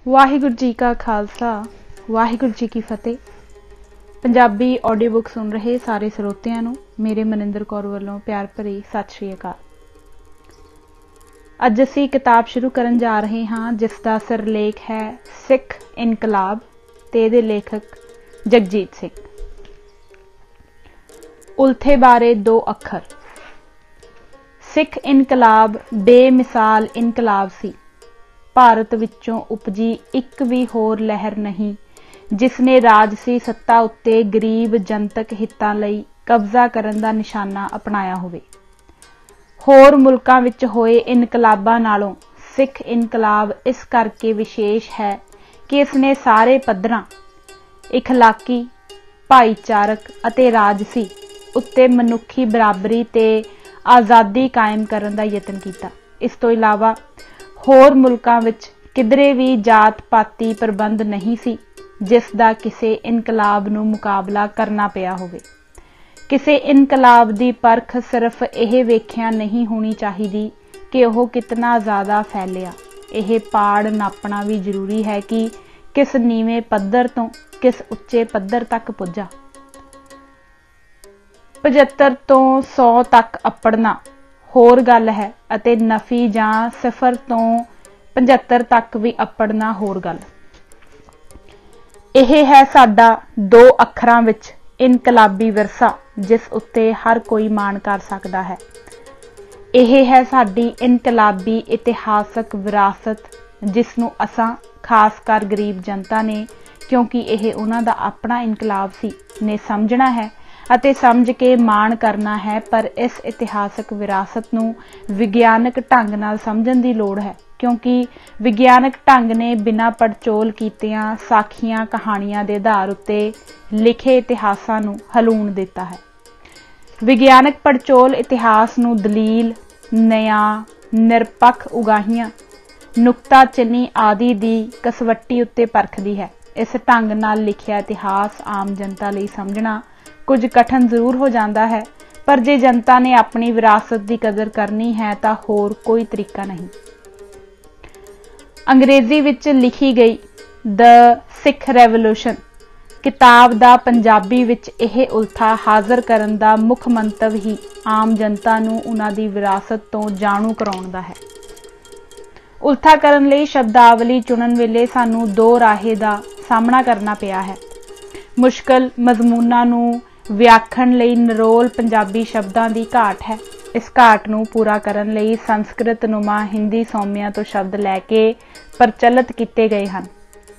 वाहिगुरू जी का खालसा वाहिगुरू जी की फतेह। पंजाबी ऑडियो बुक सुन रहे सारे ਸਰੋਤਿਆਂ ਨੂੰ मेरे ਮਨਿੰਦਰ कौर ਵੱਲੋਂ प्यार भरी सत श्री अकाल। ਅੱਜ ਅਸੀਂ किताब शुरू ਕਰਨ जा रहे ਹਾਂ जिस ਦਾ ਸਿਰਲੇਖ है सिख इनकलाब ਤੇ ਇਹਦੇ ਲੇਖਕ ਜਗਜੀਤ ਸਿੰਘ। ਉਲਥੇ ਬਾਰੇ ਦੋ ਅੱਖਰ। सिख इनकलाब बेमिसाल इनकलाब सी। भारत विचों उपजी एक भी होर लहर नहीं जिसने राजसी सत्ता उत्ते गरीब जनतक हितां लई कब्जा करन दा निशाना अपनाया होवे। होर मुल्कां विच होए इनकलाबां नालों सिख इनकलाब इस करके विशेष है कि इसने सारे पद्धरां इखलाकी, भाईचारक अते राजसी उत्ते मनुखी बराबरी ते आज़ादी कायम करन दा यतन कीता। इस तो इलावा होर मुल्कां विच किधरे भी जात पाती प्रबंध नहीं सी जिस दा किसे इनकलाब नूं मुकाबला करना पिया होवे। किसे इनकलाब दी परख सिर्फ यह वेख्या नहीं होनी चाहिदी कि वह कितना ज़्यादा फैलिया। यह पाड़ नापना भी जरूरी है कि किस नीवें पद्धर तो किस उच्चे पद्धर तक पुज्जा। 75 तो 100 तक अपड़ना होर गल है अते नफी जां 0 तो 75 तक भी अपड़ना होर गल। यह है साडा दो अखरां विच इनकलाबी विरसा जिस उत्ते हर कोई मान कर सकदा है। यह है साडी इनकलाबी इतिहासक विरासत जिसनूं असां खासकर गरीब जनता ने, क्योंकि यह उन्हां दा अपना इनकलाब सी, ने समझना है ਅਤੇ समझ के मान करना है। पर इस इतिहासक विरासत नूं विग्यानक ढंग नाल समझण दी लोड़ है, क्योंकि विग्यानक ढंग ने बिना पड़चोल कीतियां साखियां कहानियां दे आधार उत्ते लिखे इतिहासां नूं हलूण दिता है। विग्यानक पड़चोल इतिहास नूं दलील, न्याय, निरपख उगाहियां, नुक्ताचीनी आदि दी कसवट्टी उत्ते परखदी है। इस ढंग नाल लिखिया इतिहास आम जनता लई समझना कुछ कठिन जरूर हो जाता है, पर जे जनता ने अपनी विरासत की कदर करनी है तो होर कोई तरीका नहीं। अंग्रेजी विच लिखी गई द सिख रेवोल्यूशन किताब दा पंजाबी विच यह उल्था हाज़र करन दा मुख मंतव ही आम जनता नूं उन्हां दी विरासत तो जाणू कराउण दा है। उल्था करन लई शब्दावली चुनन वेले सानू दो राहे दा सामना करना पिया है। मुश्किल मजमूनां नूं व्याखण लई निरोल पंजाबी शब्दां दी घाट है। इस घाट नूं पूरा करन लई संस्कृत नुमा हिंदी सौमियां तो शब्द लैके प्रचलित किए गए हैं।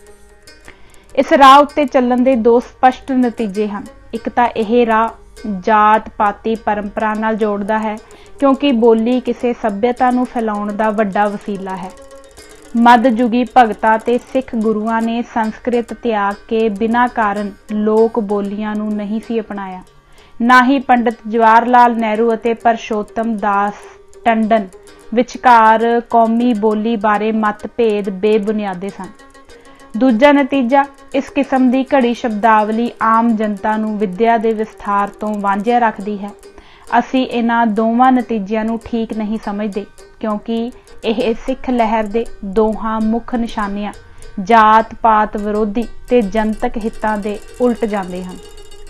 इस राह उत्ते चलण दे दो स्पष्ट नतीजे हैं। एक तां यह राह जात पाती परंपरा नाल जोड़दा है, क्योंकि बोली किसी सभ्यता नूं फैलाउण दा वड्डा वसीला है। मध्ययुगी भगतां ते सिख गुरुआं ने संस्कृत त्याग के बिना कारण लोक बोलियां नूं नहीं सी अपनाया। ना ही पंडित जवाहर लाल नेहरू अते परशोत्तम दास टंडन विचकार कौमी बोली बारे मतभेद बेबुनियादे सन। दूजा नतीजा इस किस्म की घड़ी शब्दावली आम जनता नूं विद्या दे विस्तार तो वांझिया रखदी है। असी इन्हां दोवां नतीजिਆਂ नूं ठीक नहीं समझते, क्योंकि यह सिख लहर दे दोहां मुख निशानियां जात पात विरोधी ते जनतक हितां दे उल्ट जांदे हन।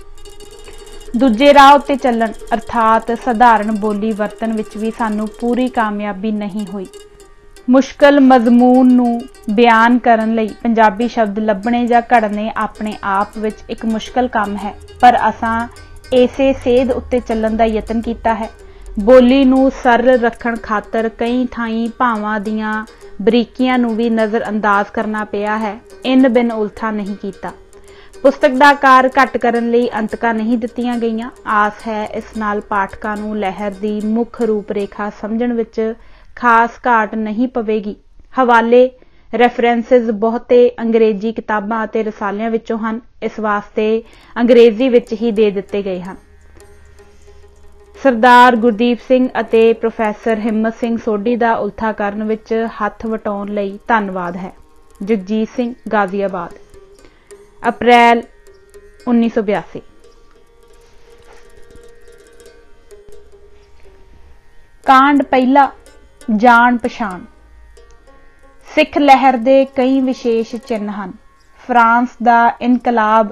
दूजे राह उत्ते चलण अर्थात सधारण बोली वरतन विच भी सानू पूरी कामयाबी नहीं हुई। मुश्किल मजमून नूं बयान करन लई पंजाबी शब्द लभणे जां घड़ने अपने आप विच एक मुश्किल काम है, पर असां इसे सेध उत्ते चलण दा यतन कीता है। बोली नूं सरल रखण खातर कई थाई भावां दियां बरीकियां नूं भी नज़र अंदाज करना पिया है। इन बिन उल्था नहीं कीता। पुस्तक दा आकार घट करन लई अंतकां नहीं दित्तियां गईयां। आस है इस नाल पाठकां नूं लहर दी मुख रूप रेखा समझण विच खास घाट नहीं पवेगी। हवाले रैफरेंसिस बहुते अंग्रेजी किताबां अते रसालियां विचों हन, इस वास्ते अंग्रेजी विच ही दे दित्ते गए हन। सरदार गुरदीप सिंह अते प्रोफैसर हिम्मत सिंह सोढी दा उल्था करन विच हथ वटाउण लई धन्नवाद है। जगजीत सिंह, गाजियाबाद, अप्रैल 1982। कांड पहला, जान पछाण। सिख लहर के कई विशेष चिन्ह हैं। फ्रांस का इनकलाब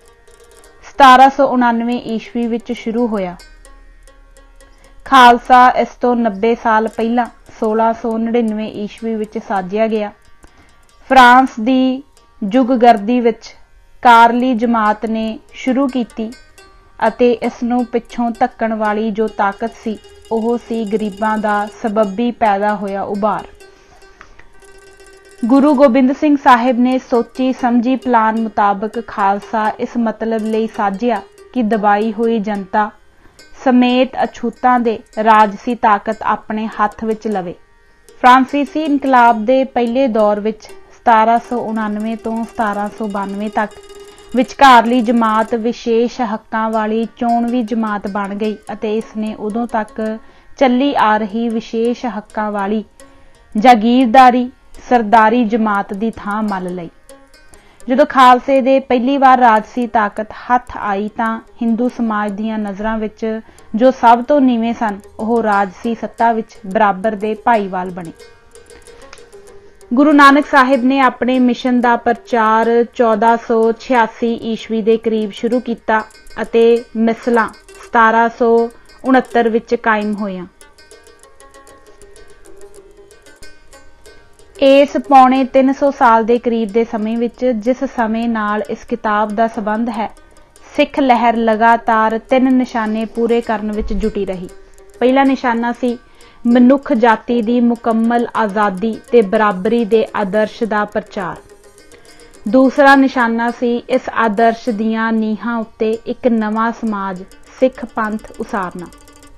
1799 ईस्वी विच शुरू होया। खालसा इस तो 90 साल पहला 1699 ईस्वी विच साजिया गया। फ्रांस की जुगगर्दी विच कारली जमात ने शुरू की अते इसनूं पिछों धक्कण वाली जो ताकत सी ओह सी गरीबां दा सबबी पैदा होया उभार। गुरु गोबिंद सिंह साहिब ने सोची समझी प्लान मुताबक खालसा इस मतलब लई साजिया कि दबाई हुई जनता समेत अछूतां दे राजसी ताकत अपने हथ विच लवे। फ्रांसीसी इनकलाब दे पहले दौर विच 1799 तो 1792 तक विचकारली जमात विशेष हक्कां वाली चोणवी जमात बन गई अते इसने उदों तक चली आ रही विशेष हक्कां वाली जागीरदारी सरदारी जमात की थां मल लई। जदों खालसे दे पहली बार राजसी ताकत हथ आई तां हिंदू समाज दीयां नज़रां विच जो सब तो नीवें सन ओह राजसी सत्ता विच बराबर दे भाईवाल बने। गुरु नानक साहिब ने अपने मिशन का प्रचार 1486 ईस्वी के करीब शुरू किया अते मिसलां 1769 विच कायम होईयां। इस पौने 300 साल के करीब के समय विच जिस समय नाल इस किताब का संबंध है, सिख लहर लगातार 3 निशाने पूरे करन विच जुटी रही। पहला निशाना सी मनुख जाति की मुकम्मल आज़ादी ते बराबरी के आदर्श का प्रचार। दूसरा निशाना सी इस आदर्श दीयां नीहां उत्ते एक नवा समाज सिख पंथ उसारना।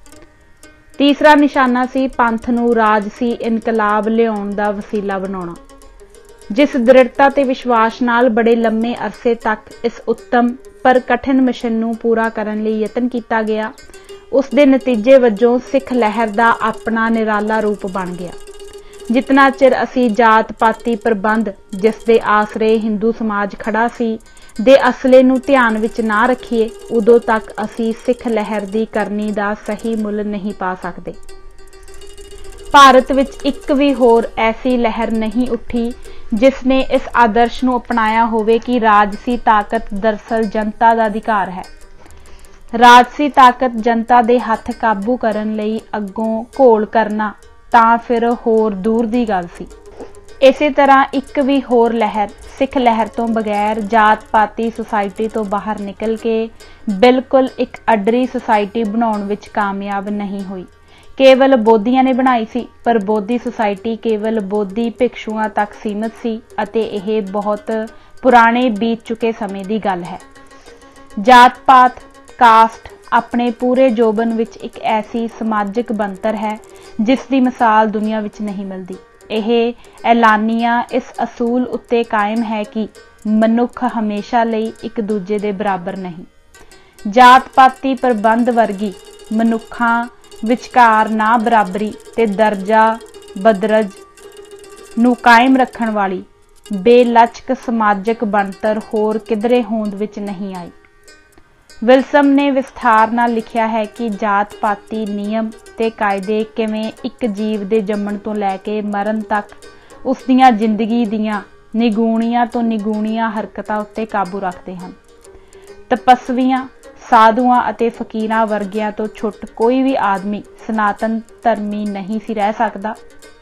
तीसरा निशाना सी पंथ नूं राजसी इनकलाब लियाउण दा वसीला बनाउणा। जिस दृढ़ता ते विश्वास नाल बड़े लंबे अरसे तक इस उत्तम पर कठिन मिशन नूं पूरा करन लई यतन किया गया, उस दे नतीजे वजों सिख लहर दा अपना निराला रूप बन गया। जितना चिर असी जात पाती प्रबंध जिस दे आसरे हिंदू समाज खड़ा सी दे असले नूं ध्यान विच ना रखीए, उदों तक असी सिख लहर दी करनी दा सही मुल नहीं पा सकते। भारत विच एक भी होर ऐसी लहर नहीं उठी जिसने इस आदर्श नूं अपनाया होवे कि राजसी ताकत दरअसल जनता दा अधिकार है। राजसी ताकत जनता दे हथ काबू करन लई अग्गों घोल करना तां फिर होर दूर दी गल सी। इसे तरह एक भी होर लहर सिख लहर तो बगैर जात पाती सोसाइटी तो बाहर निकल के बिल्कुल एक अडरी सोसाइटी बनाउण विच कामयाब नहीं हुई। केवल बोधियां ने बनाई सी, पर बोधी सोसाइटी केवल बोधी भिक्षुआं तक सीमित सी अते यह बहुत पुराने बीत चुके समय की गल है। जात पात कास्ट अपने पूरे जोबन विच एक ऐसी समाजिक बनतर है जिसकी मिसाल दुनिया विच नहीं मिलती। यह ऐलानिया इस असूल उत्ते कायम है कि मनुख हमेशा लई एक दूजे दे बराबर नहीं। जात पाती प्रबंध वर्गी मनुखां विचकार ना बराबरी ते दर्जा बदरज नूं कायम रखण वाली बेलचक समाजिक बनतर होर किधरे होंद विच नहीं आई। विल्सम ने विस्तार नाल लिखिया है कि जात पाती नियम ते कायदे किवें एक जीव दे जम्मण तो लैके मरण तक उस दियां जिंदगी दियां निगूणियां तो निगूणियां हरकतां उत्ते काबू रखते हैं। तपस्वियां साधुआं अते फकीरां वर्गियां तो छुट कोई भी आदमी सनातन धर्मी नहीं सी रह सकदा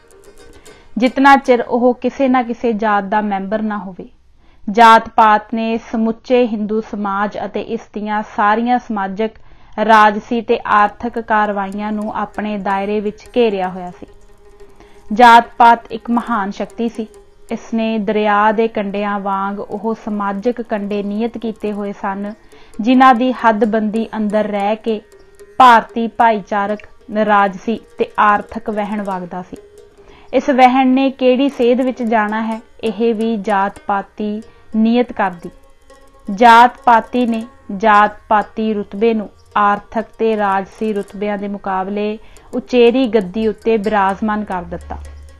जितना चिर ओह किसे ना किसे जात दा मैंबर ना होवे। जात पात ने समुचे हिंदू समाज अते इस दियां सारियां समाजिक राजसी ते आर्थिक कारवाइयां नूं अपने दायरे विच घेरिया होया सी। जात पात एक महान शक्ति सी। इसने दरिया दे कंडियां वांग ओह समाजिक कंडे नियत कीते होए सन जिन्हां दी हदबंदी अंदर रह के भारती भाईचारक राजसी ते आर्थिक वहन वगदा सी। इस वहन ने केड़ी सेध विच जाना है, यह भी जात पाती नियत कर दी। जात पाती ने जात पाती रुतबे नूं आर्थिक ते राजसी रुतबिਆਂ ਦੇ मुकाबले उचेरी गद्दी उत्ते विराजमान कर दिता।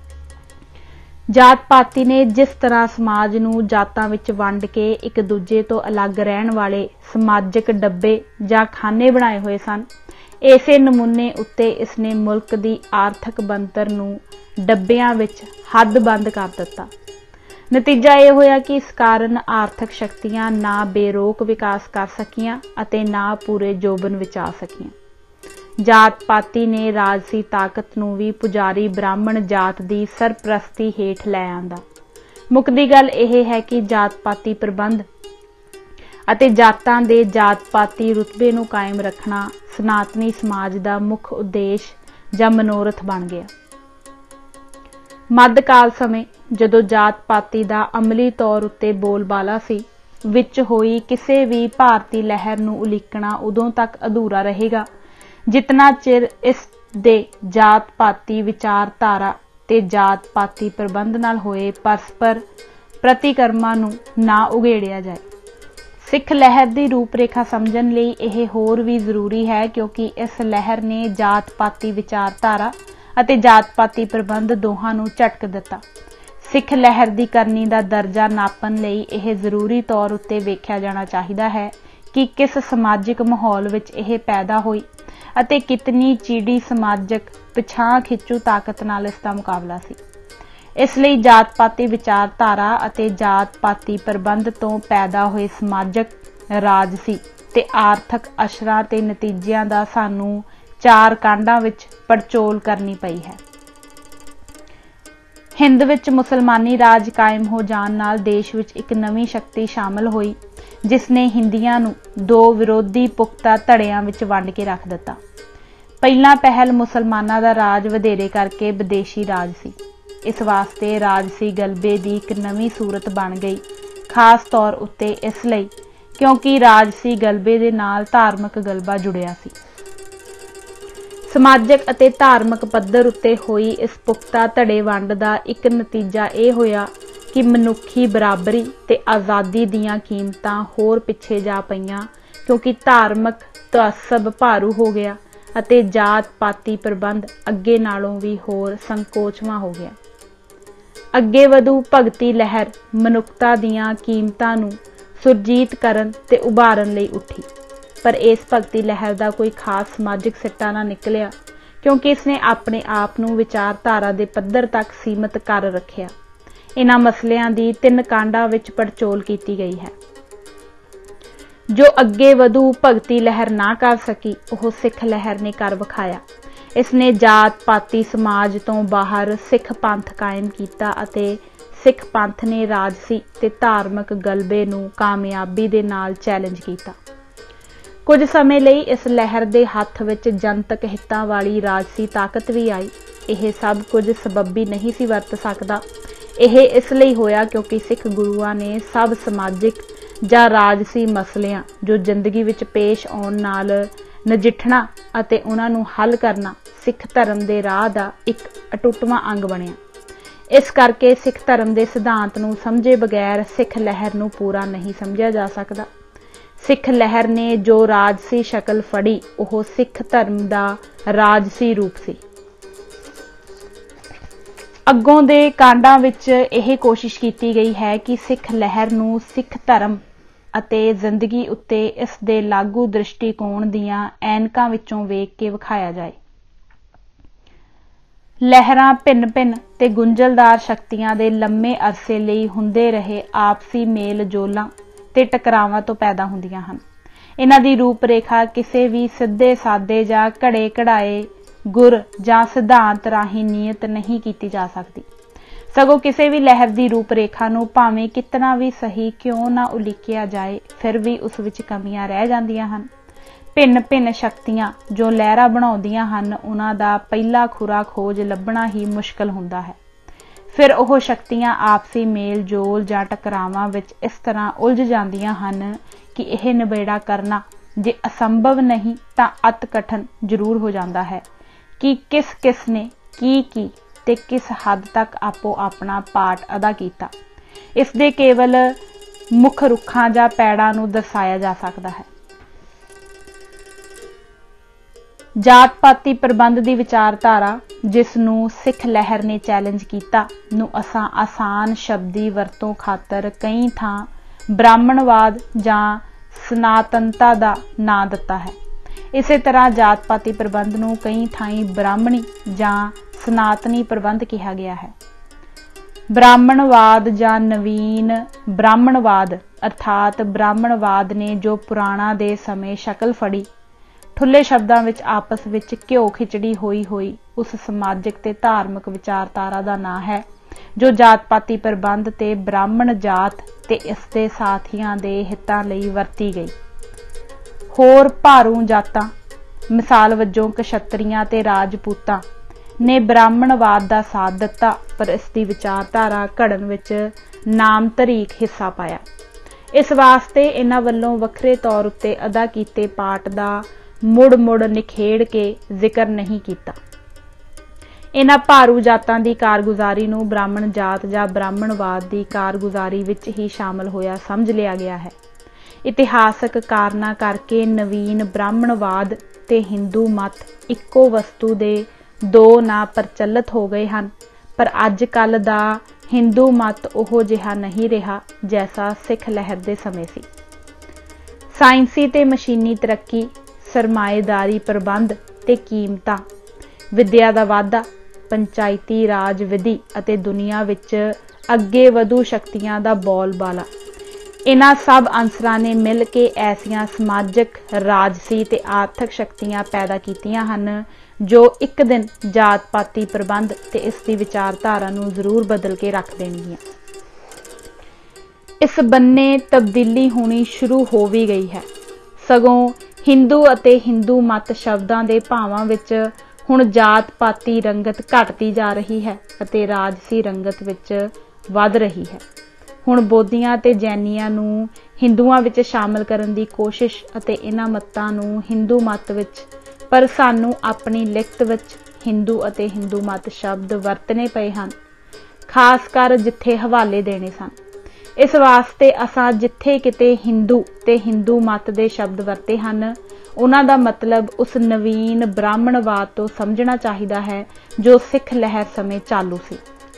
जात पाती ने जिस तरह समाज नूं जातां विच वंड के एक दूजे तो अलग रहण वाले समाजिक डब्बे जां खाने बनाए हुए सन, इसे नमूने उत्ते इसने मुल्क दी आर्थिक बनतर नूं ਡੱਬਿਆਂ ਵਿੱਚ ਹੱਦ-ਬੰਦ ਕਰ ਦਿੱਤਾ। ਨਤੀਜਾ ਇਹ ਹੋਇਆ ਕਿ ਇਸ ਕਾਰਨ ਆਰਥਿਕ ਸ਼ਕਤੀਆਂ ਨਾ ਬੇਰੋਕ ਵਿਕਾਸ ਕਰ ਸਕੀਆਂ ਅਤੇ ਨਾ ਪੂਰੇ ਜੋਬਨ ਵਿੱਚ ਆ ਸਕੀਆਂ। ਜਾਤ ਪਾਤੀ ਨੇ ਰਾਜਸੀ ਤਾਕਤ ਨੂੰ ਵੀ ਪੁਜਾਰੀ ਬ੍ਰਾਹਮਣ ਜਾਤ ਦੀ ਸਰਪ੍ਰਸਤੀ ਹੇਠ ਲੈ ਆਂਦਾ। ਮੁੱਕਦੀ ਗੱਲ ਇਹ ਹੈ ਕਿ ਜਾਤ ਪਾਤੀ ਪ੍ਰਬੰਧ ਅਤੇ ਜਾਤਾਂ ਦੇ ਜਾਤ ਪਾਤੀ ਰੁਤਬੇ ਨੂੰ ਕਾਇਮ ਰੱਖਣਾ ਸਨਾਤਨੀ ਸਮਾਜ ਦਾ ਮੁੱਖ ਉਦੇਸ਼ ਜਾਂ ਮਨੋਰਥ ਬਣ ਗਿਆ। ਮੱਧਕਾਲ ਸਮੇਂ ਜਦੋਂ ਜਾਤ ਪਾਤੀ ਦਾ ਅਮਲੀ ਤੌਰ ਉੱਤੇ ਬੋਲਬਾਲਾ ਸੀ, ਵਿੱਚ ਹੋਈ ਕਿਸੇ ਵੀ ਭਾਰਤੀ ਲਹਿਰ ਨੂੰ ਉਲੀਕਣਾ ਉਦੋਂ ਤੱਕ ਅਧੂਰਾ ਰਹੇਗਾ ਜਿਤਨਾ ਚਿਰ ਇਸ ਦੇ ਜਾਤ ਪਾਤੀ ਵਿਚਾਰਧਾਰਾ ਤੇ ਜਾਤ ਪਾਤੀ ਪ੍ਰਬੰਧ ਨਾਲ ਹੋਏ ਪਰਸਪਰ ਪ੍ਰਤੀਕਰਮਾਂ ਨੂੰ ਨਾ ਉਘੇੜਿਆ ਜਾਏ। ਸਿੱਖ ਲਹਿਰ ਦੀ ਰੂਪਰੇਖਾ ਸਮਝਣ ਲਈ ਇਹ ਹੋਰ ਵੀ ਜ਼ਰੂਰੀ ਹੈ ਕਿਉਂਕਿ ਇਸ ਲਹਿਰ ਨੇ ਜਾਤ ਪਾਤੀ ਵਿਚਾਰਧਾਰਾ ਅਤੇ ਜਾਤ ਪਾਤੀ ਪ੍ਰਬੰਧ ਦੋਹਾਂ ਨੂੰ ਝਟਕ ਦਿੱਤਾ। ਸਿੱਖ ਲਹਿਰ ਦੀ ਕਰਨੀ ਦਾ ਦਰਜਾ ਨਾਪਣ ਲਈ ਇਹ ਜ਼ਰੂਰੀ ਤੌਰ ਉੱਤੇ ਵੇਖਿਆ ਜਾਣਾ ਚਾਹੀਦਾ ਹੈ ਕਿ ਕਿਸ ਸਮਾਜਿਕ ਮਾਹੌਲ ਵਿੱਚ ਇਹ ਪੈਦਾ ਹੋਈ ਅਤੇ ਕਿਤਨੀ ਚੀੜੀ ਸਮਾਜਿਕ ਪਿਛਾਂਹ ਖਿੱਚੂ ਤਾਕਤ ਨਾਲ ਇਸ ਦਾ ਮੁਕਾਬਲਾ ਸੀ। ਇਸ ਲਈ ਜਾਤ ਪਾਤੀ ਵਿਚਾਰਧਾਰਾ ਅਤੇ ਜਾਤ ਪਾਤੀ ਪ੍ਰਬੰਧ ਤੋਂ ਪੈਦਾ ਹੋਏ ਸਮਾਜਿਕ, ਰਾਜਸੀ ਤੇ ਆਰਥਿਕ ਅਸਰਾਂ ਤੇ ਨਤੀਜਿਆਂ ਦਾ ਸਾਨੂੰ 4 ਕਾਂਡਾਂ ਵਿੱਚ ਪੜਚੋਲ ਕਰਨੀ ਪਈ ਹੈ। ਹਿੰਦ ਵਿੱਚ ਮੁਸਲਮਾਨੀ ਰਾਜ ਕਾਇਮ ਹੋ ਜਾਣ ਨਾਲ ਦੇਸ਼ ਵਿੱਚ ਇੱਕ ਨਵੀਂ ਸ਼ਕਤੀ ਸ਼ਾਮਲ ਹੋਈ ਜਿਸ ਨੇ ਹਿੰਦੀਆਂ ਨੂੰ 2 ਵਿਰੋਧੀ ਪੁਖਤਾ ਧੜਿਆਂ ਵਿੱਚ ਵੰਡ ਕੇ ਰੱਖ ਦਿੱਤਾ। ਪਹਿਲਾ ਪਹਿਲ ਮੁਸਲਮਾਨਾਂ ਦਾ ਰਾਜ ਵਧੇਰੇ ਕਰਕੇ ਵਿਦੇਸ਼ੀ ਰਾਜ ਸੀ। ਇਸ ਵਾਸਤੇ ਰਾਜਸੀ ਗਲਬੇ ਦੀ ਇੱਕ ਨਵੀਂ ਸੂਰਤ ਬਣ ਗਈ, ਖਾਸ ਤੌਰ ਉੱਤੇ ਇਸ ਲਈ ਕਿਉਂਕਿ ਰਾਜਸੀ ਗਲਬੇ ਦੇ ਨਾਲ ਧਾਰਮਿਕ ਗਲਬਾ ਜੁੜਿਆ ਸੀ। ਸਮਾਜਿਕ ਅਤੇ ਧਾਰਮਿਕ ਪੱਧਰ ਉੱਤੇ ਹੋਈ ਇਸ ਪੁਖਤਾ ਧੜੇ ਵੰਡ ਦਾ ਇੱਕ ਨਤੀਜਾ ਇਹ ਹੋਇਆ ਕਿ ਮਨੁੱਖੀ ਬਰਾਬਰੀ ਤੇ ਆਜ਼ਾਦੀ ਦੀਆਂ ਕੀਮਤਾਂ ਹੋਰ ਪਿੱਛੇ ਜਾ ਪਈਆਂ ਕਿਉਂਕਿ ਧਾਰਮਿਕ ਤਅੱਸਬ ਭਾਰੂ ਹੋ ਗਿਆ ਅਤੇ ਜਾਤ ਪਾਤੀ ਪ੍ਰਬੰਧ ਅੱਗੇ ਨਾਲੋਂ ਵੀ ਹੋਰ ਸੰਕੋਚਵਾਂ ਹੋ ਗਿਆ। ਅੱਗੇ ਵਧੂ ਭਗਤੀ ਲਹਿਰ ਮਨੁੱਖਤਾ ਦੀਆਂ ਕੀਮਤਾਂ ਨੂੰ ਸੁਰਜੀਤ ਕਰਨ ਤੇ ਉਭਾਰਨ ਲਈ ਉੱਠੀ, ਪਰ ਇਸ ਭਗਤੀ ਲਹਿਰ ਦਾ ਕੋਈ ਖਾਸ ਸਮਾਜਿਕ ਸਿੱਟਾ ਨਾ ਨਿਕਲਿਆ ਕਿਉਂਕਿ ਇਸਨੇ ਆਪਣੇ ਆਪ ਨੂੰ ਵਿਚਾਰਧਾਰਾ ਦੇ ਪੱਧਰ ਤੱਕ ਸੀਮਤ ਕਰ ਰੱਖਿਆ। ਇਹਨਾਂ ਮਸਲਿਆਂ ਦੀ 3 ਕਾਂਡਾਂ ਵਿੱਚ ਪੜਚੋਲ ਕੀਤੀ ਗਈ ਹੈ। ਜੋ ਅੱਗੇ ਵਧੂ ਭਗਤੀ ਲਹਿਰ ਨਾ ਕਰ ਸਕੀ ਉਹ ਸਿੱਖ ਲਹਿਰ ਨੇ ਕਰ ਵਿਖਾਇਆ। ਇਸਨੇ ਜਾਤ ਪਾਤੀ ਸਮਾਜ ਤੋਂ ਬਾਹਰ ਸਿੱਖ ਪੰਥ ਕਾਇਮ ਕੀਤਾ ਅਤੇ ਸਿੱਖ ਪੰਥ ਨੇ ਰਾਜਸੀ ਤੇ ਧਾਰਮਿਕ ਗਲਬੇ ਨੂੰ ਕਾਮਯਾਬੀ ਦੇ ਨਾਲ ਚੈਲੰਜ ਕੀਤਾ। ਕੁਝ ਸਮੇਂ ਲਈ ਇਸ ਲਹਿਰ ਦੇ ਹੱਥ ਵਿੱਚ ਜਨਤਕ ਹਿੱਤਾਂ ਵਾਲੀ ਰਾਜਸੀ ਤਾਕਤ ਵੀ ਆਈ। ਇਹ ਸਭ ਕੁਝ ਸਬੱਬੀ ਨਹੀਂ ਸੀ ਵਰਤ ਸਕਦਾ। ਇਹ ਇਸ ਲਈ ਹੋਇਆ ਕਿਉਂਕਿ ਸਿੱਖ ਗੁਰੂਆਂ ਨੇ ਸਭ ਸਮਾਜਿਕ ਜਾਂ ਰਾਜਸੀ ਮਸਲਿਆਂ ਜੋ ਜ਼ਿੰਦਗੀ ਵਿੱਚ ਪੇਸ਼ ਆਉਣ ਨਾਲ ਨਜਿੱਠਣਾ ਅਤੇ ਉਹਨਾਂ ਨੂੰ ਹੱਲ ਕਰਨਾ ਸਿੱਖ ਧਰਮ ਦੇ ਰਾਹ ਦਾ ਇੱਕ ਅਟੁੱਟਵਾਂ ਅੰਗ ਬਣਿਆ। ਇਸ ਕਰਕੇ ਸਿੱਖ ਧਰਮ ਦੇ ਸਿਧਾਂਤ ਨੂੰ ਸਮਝੇ ਬਗੈਰ ਸਿੱਖ ਲਹਿਰ ਨੂੰ ਪੂਰਾ ਨਹੀਂ ਸਮਝਿਆ ਜਾ ਸਕਦਾ। ਸਿੱਖ ਲਹਿਰ ਨੇ ਜੋ ਰਾਜਸੀ ਸ਼ਕਲ ਫੜੀ ਉਹ ਸਿੱਖ ਧਰਮ ਦਾ ਰਾਜਸੀ ਰੂਪ ਸੀ। ਅੱਗੋਂ ਦੇ ਕਾਂਡਾਂ ਵਿੱਚ ਇਹ ਕੋਸ਼ਿਸ਼ ਕੀਤੀ ਗਈ ਹੈ ਕਿ ਸਿੱਖ ਲਹਿਰ ਨੂੰ ਸਿੱਖ ਧਰਮ ਅਤੇ ਜ਼ਿੰਦਗੀ ਉੱਤੇ ਇਸ ਦੇ ਲਾਗੂ ਦ੍ਰਿਸ਼ਟੀਕੋਣ ਦੀਆਂ ਐਨਕਾਂ ਵਿੱਚੋਂ ਵੇਖ ਕੇ ਵਿਖਾਇਆ ਜਾਏ। ਲਹਿਰਾਂ ਭਿੰਨ-ਭਿੰਨ ਤੇ ਗੁੰਝਲਦਾਰ ਸ਼ਕਤੀਆਂ ਦੇ ਲੰਮੇ ਅਰਸੇ ਲਈ ਹੁੰਦੇ ਰਹੇ ਆਪਸੀ ਮੇਲ ਜੋਲਾਂ ਤੇ ਟਕਰਾਵਾਂ ਤੋਂ ਪੈਦਾ ਹੁੰਦੀਆਂ ਹਨ। ਇਹਨਾਂ ਦੀ ਰੂਪਰੇਖਾ ਕਿਸੇ ਵੀ ਸਿੱਧੇ ਸਾਦੇ ਜਾਂ ਘੜੇ ਕਢਾਏ ਗੁਰ ਜਾਂ ਸਿਧਾਂਤ ਰਾਹੀਂ ਨਿਯਤ ਨਹੀਂ ਕੀਤੀ ਜਾ ਸਕਦੀ। ਸਗੋਂ ਕਿਸੇ ਵੀ ਲਹਿਰ ਦੀ ਰੂਪਰੇਖਾ ਨੂੰ ਭਾਵੇਂ ਕਿਤਨਾ ਵੀ ਸਹੀ ਕਿਉਂ ਨਾ ਉਲੀਕਿਆ ਜਾਏ ਫਿਰ ਵੀ ਉਸ ਵਿੱਚ ਕਮੀਆਂ ਰਹਿ ਜਾਂਦੀਆਂ ਹਨ। ਭਿੰਨ-ਭਿੰਨ ਸ਼ਕਤੀਆਂ ਜੋ ਲਹਿਰਾਂ ਬਣਾਉਂਦੀਆਂ ਹਨ ਉਹਨਾਂ ਦਾ ਪਹਿਲਾ ਖੁਰਾ ਖੋਜ ਲੱਭਣਾ ਹੀ ਮੁਸ਼ਕਲ ਹੁੰਦਾ ਹੈ। ਫਿਰ ਉਹ ਸ਼ਕਤੀਆਂ ਆਪਸੀ ਮੇਲ ਜੋਲ ਜਾਂ ਟਕਰਾਵਾਂ ਵਿੱਚ ਇਸ ਤਰ੍ਹਾਂ ਉਲਝ ਜਾਂਦੀਆਂ ਹਨ ਕਿ ਇਹ ਨਿਬੇੜਾ ਕਰਨਾ ਜੇ ਅਸੰਭਵ ਨਹੀਂ ਤਾਂ ਅਤ ਕਠਨ ਜ਼ਰੂਰ ਹੋ ਜਾਂਦਾ ਹੈ ਕਿ ਕਿਸ ਨੇ ਕੀ ਤੇ ਕਿਸ ਹੱਦ ਤੱਕ ਆਪੋ ਆਪਣਾ ਪਾਰਟ ਅਦਾ ਕੀਤਾ। ਇਸ ਦੇ ਕੇਵਲ ਮੁੱਖ ਰੁੱਖਾਂ ਜਾਂ ਪੈੜਾਂ ਨੂੰ ਦਰਸਾਇਆ ਜਾ ਸਕਦਾ ਹੈ। ਜਾਤ ਪਾਤੀ ਪ੍ਰਬੰਧ ਦੀ ਵਿਚਾਰਧਾਰਾ ਜਿਸ ਨੂੰ ਸਿੱਖ ਲਹਿਰ ਨੇ ਚੈਲੰਜ ਕੀਤਾ ਨੂੰ ਅਸਾਂ ਆਸਾਨ ਸ਼ਬਦੀ ਵਰਤੋਂ ਖਾਤਰ ਕਈ ਥਾਂ ਬ੍ਰਾਹਮਣਵਾਦ ਜਾਂ ਸਨਾਤਨਤਾ ਦਾ ਨਾਂ ਦਿੱਤਾ ਹੈ। ਇਸੇ ਤਰ੍ਹਾਂ ਜਾਤ ਪਾਤੀ ਪ੍ਰਬੰਧ ਨੂੰ ਕਈ ਥਾਈਂ ਬ੍ਰਾਹਮਣੀ ਜਾਂ सनातनी प्रबंध कहा गया है। ब्राह्मणवाद ਜਾਂ नवीन ब्राह्मणवाद अर्थात ब्राह्मणवाद ने जो पुराणा दे समय शक्ल फड़ी, ठुले शब्दां विच आपस विच घिओ खिचड़ी होई उस समाजिक ते धार्मिक विचारधारा का नाम है जो जात पाती प्रबंध ते ब्राह्मण जात ते इसके साथियां दे हितां लई वरती गई। होर भारू जातां मिसाल वजों कछत्रियां ते राजपूतां ने ब्राह्मणवाद का साथ दिता, पर इसकी विचारधारा घड़न विच नामधरीक हिस्सा पाया। इस वास्ते इन्हां वल्लों वखरे तौर उत्ते अदा कीते पाठ का मुड़ निखेड़ के जिक्र नहीं किया। इन्हां भारू जातां दी कारगुजारी नूं ब्राह्मण जात जां ब्राह्मणवाद की कारगुजारी विच ही शामिल होया समझ लिया गया है। इतिहासक कारणा करके नवीन ब्राह्मणवाद ते हिंदू मत इक्को वस्तु दे दो ना प्रचलित हो गए हैं, पर अज कल दा हिंदू मत उहो जिहा नहीं रहा जैसा सिख लहर दे समय सी। साइंसी ते मशीनी तरक्की, सरमाएदारी प्रबंध ते कीमतां, विद्या दा वाधा, पंचायती राज विधि अते दुनिया विच अगे वधू शक्तियां दा बोलबाला, इन्हां सब अंसरां ने मिल के ऐसियां समाजिक, राजसी ते आर्थिक शक्तियां पैदा कीतियां हन जो एक दिन जात पाती प्रबंध ते इसकी विचारधारा नूं जरूर बदल के रख देणगियां। इस बन्ने तब्दीली होनी शुरू हो भी गई है, सगों हिंदू अते हिंदू मत शब्दां दे भावां विच हुण जात पाती रंगत घटती जा रही है अते राजसी रंगत विच वध रही है। हुण बोधियां ते जैनियां नूं हिंदुआं विच शामिल करन दी कोशिश अते इन्हां मतां नूं हिंदू मत विच, पर सानू अपनी लिखत विच हिंदू अते हिंदू मत शब्द वरतने पे हैं, खास कर जिथे हवाले देने सन। इस वास्ते असां जिथे किते हिंदू ते हिंदू मत दे शब्द वरते हैं उन्हां दा मतलब उस नवीन ब्राह्मणवाद तो समझना चाहिदा है जो सिख लहर समय चालू सी।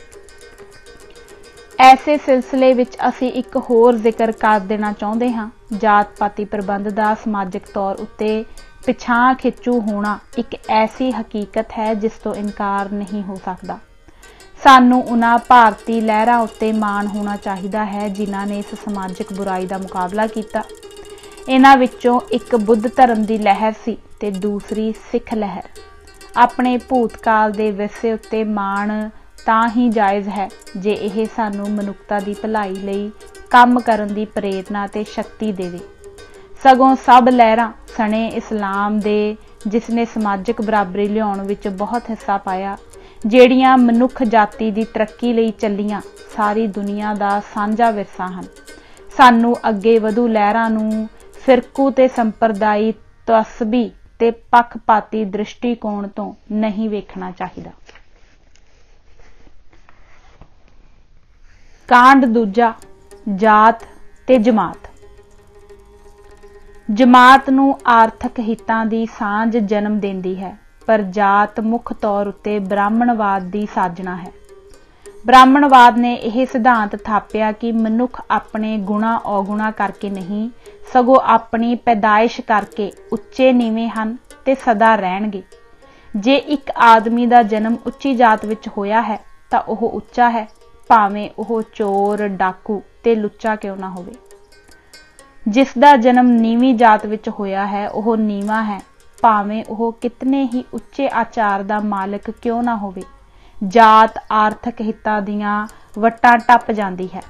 ऐसे सिलसिले विच असी एक होर जिक्र कर देना चाहुंदे हां। जात पाती प्रबंध दा समाजिक तौर उत्ते पिछां खिंचू होना एक ऐसी हकीकत है जिस तो इनकार नहीं हो सकता। सानू उन्हां भारती लहरां उत्ते माण होना चाहिदा है जिन्हां ने इस समाजिक बुराई का मुकाबला किया। इन्हां विचों एक बुद्ध धर्म की लहर सी ते दूसरी सिख लहर। अपने भूतकाल दे विरसे उत्ते माण तां ही जायज़ है जे यह सानू मनुखता की भलाई लई काम करन दी प्रेरणा ते शक्ति देवे। सगों सब लहरां सने इस्लाम दे जिसने समाजिक बराबरी लियाउण विच बहुत हिस्सा पाया, ਜਿਹੜੀਆਂ मनुख जाति की तरक्की लई ਚੱਲੀਆਂ सारी दुनिया का ਸਾਂਝਾ विरसा ਹਨ। सानू अगे वधू लहरां नूं फिरकू ते संप्रदायी तसबी ते पक्षपाती दृष्टिकोण तो नहीं वेखना चाहिदा। कांड दूजा, जात ते जमात। जमात नूं आर्थिक हितां दी सांझ जन्म देंदी है, पर जात मुख तौर उत्ते ब्राह्मणवाद की साजना है। ब्राह्मणवाद ने यह सिद्धांत थापिया कि मनुख अपने गुणा अवगुणा करके नहीं सगों अपनी पैदाइश करके उच्चे नीवें हन ते सदा रहणगे। जे एक आदमी का जन्म उच्ची जात विच होया है तां ओह उच्चा है, भावें ओह चोर डाकू ते लुच्चा क्यों ना होवे। जिसदा जन्म नीवी जात विच होया है ओह नीवा है, भावें ओह कितने ही उच्चे आचार का मालिक क्यों ना होवे। जात आर्थिक हितां दियां वट्टां टप जांदी है।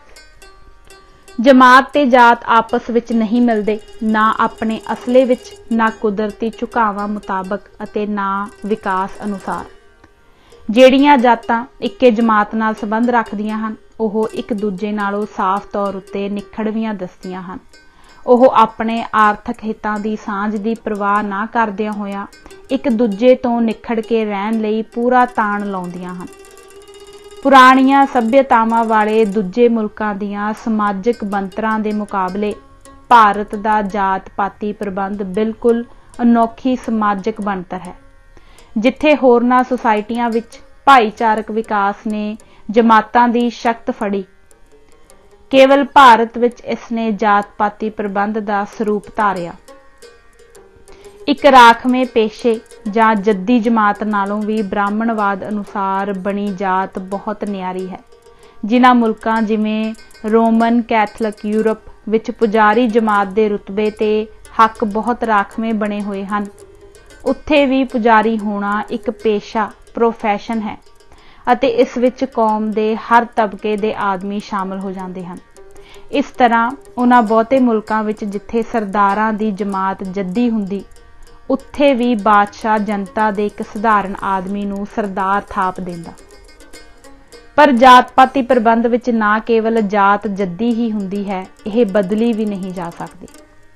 जमात ते जात आपस विच नहीं मिलते, ना अपने असले विच, ना कुदरती झुकावां मुताबक अते ना विकास अनुसार। ਜਿਹੜੀਆਂ जातां इक्के जमात नाल संबंध रखदियां हन ओह एक दूजे नालों साफ तौर उत्ते निखड़वियां दसदियां हन। ओह अपने आर्थिक हितां दी सांझ दी परवाह ना करदियां होया एक दूजे तो निखड़ के रहण लई पूरा ताण लाउंदियां हन। पुराणियां सभ्यतावां वाले दूजे मुल्कां दियां समाजिक बनतरां दे मुकाबले भारत दा जात पाती प्रबंध बिल्कुल अनोखी समाजिक बनतर है। जिथे होरनां सोसाइटियां विच भाईचारक विकास ने जमातां दी शक्त फड़ी, केवल भारत विच इसने जात पाती प्रबंध दा स्वरूप धारिया। ਇੱਕ ਰਾਖਵੇਂ ਪੇਸ਼ੇ ਜਾਂ ਜੱਦੀ ਜਮਾਤ ਨਾਲੋਂ ਵੀ ਬ੍ਰਾਹਮਣਵਾਦ ਅਨੁਸਾਰ ਬਣੀ ਜਾਤ ਬਹੁਤ ਨਿਆਰੀ ਹੈ। ਜਿਨ੍ਹਾਂ ਮੁਲਕਾਂ ਜਿਵੇਂ ਰੋਮਨ ਕੈਥੋਲਿਕ ਯੂਰਪ ਵਿੱਚ ਪੁਜਾਰੀ ਜਮਾਤ ਦੇ ਰੁਤਬੇ ਤੇ ਹੱਕ ਬਹੁਤ ਰਾਖਵੇਂ ਬਣੇ ਹੋਏ ਹਨ, ਉੱਥੇ ਵੀ ਪੁਜਾਰੀ ਹੋਣਾ ਇੱਕ ਪੇਸ਼ਾ ਪ੍ਰੋਫੈਸ਼ਨ ਹੈ ਅਤੇ ਇਸ ਵਿੱਚ ਕੌਮ ਦੇ ਹਰ ਤਬਕੇ ਦੇ ਆਦਮੀ ਸ਼ਾਮਲ ਹੋ ਜਾਂਦੇ ਹਨ। ਇਸ ਤਰ੍ਹਾਂ ਉਹਨਾਂ ਬਹੁਤੇ ਮੁਲਕਾਂ ਵਿੱਚ ਜਿੱਥੇ ਸਰਦਾਰਾਂ ਦੀ ਜਮਾਤ ਜੱਦੀ ਹੁੰਦੀ, ਉੱਥੇ ਵੀ ਬਾਦਸ਼ਾਹ ਜਨਤਾ ਦੇ ਇੱਕ ਸਧਾਰਨ ਆਦਮੀ ਨੂੰ ਸਰਦਾਰ ਥਾਪ ਦਿੰਦਾ। ਪਰ ਜਾਤ ਪਾਤੀ ਪ੍ਰਬੰਧ ਵਿੱਚ ਨਾ ਕੇਵਲ ਜਾਤ ਜੱਦੀ ਹੀ ਹੁੰਦੀ ਹੈ, ਇਹ ਬਦਲੀ ਵੀ ਨਹੀਂ ਜਾ ਸਕਦੀ।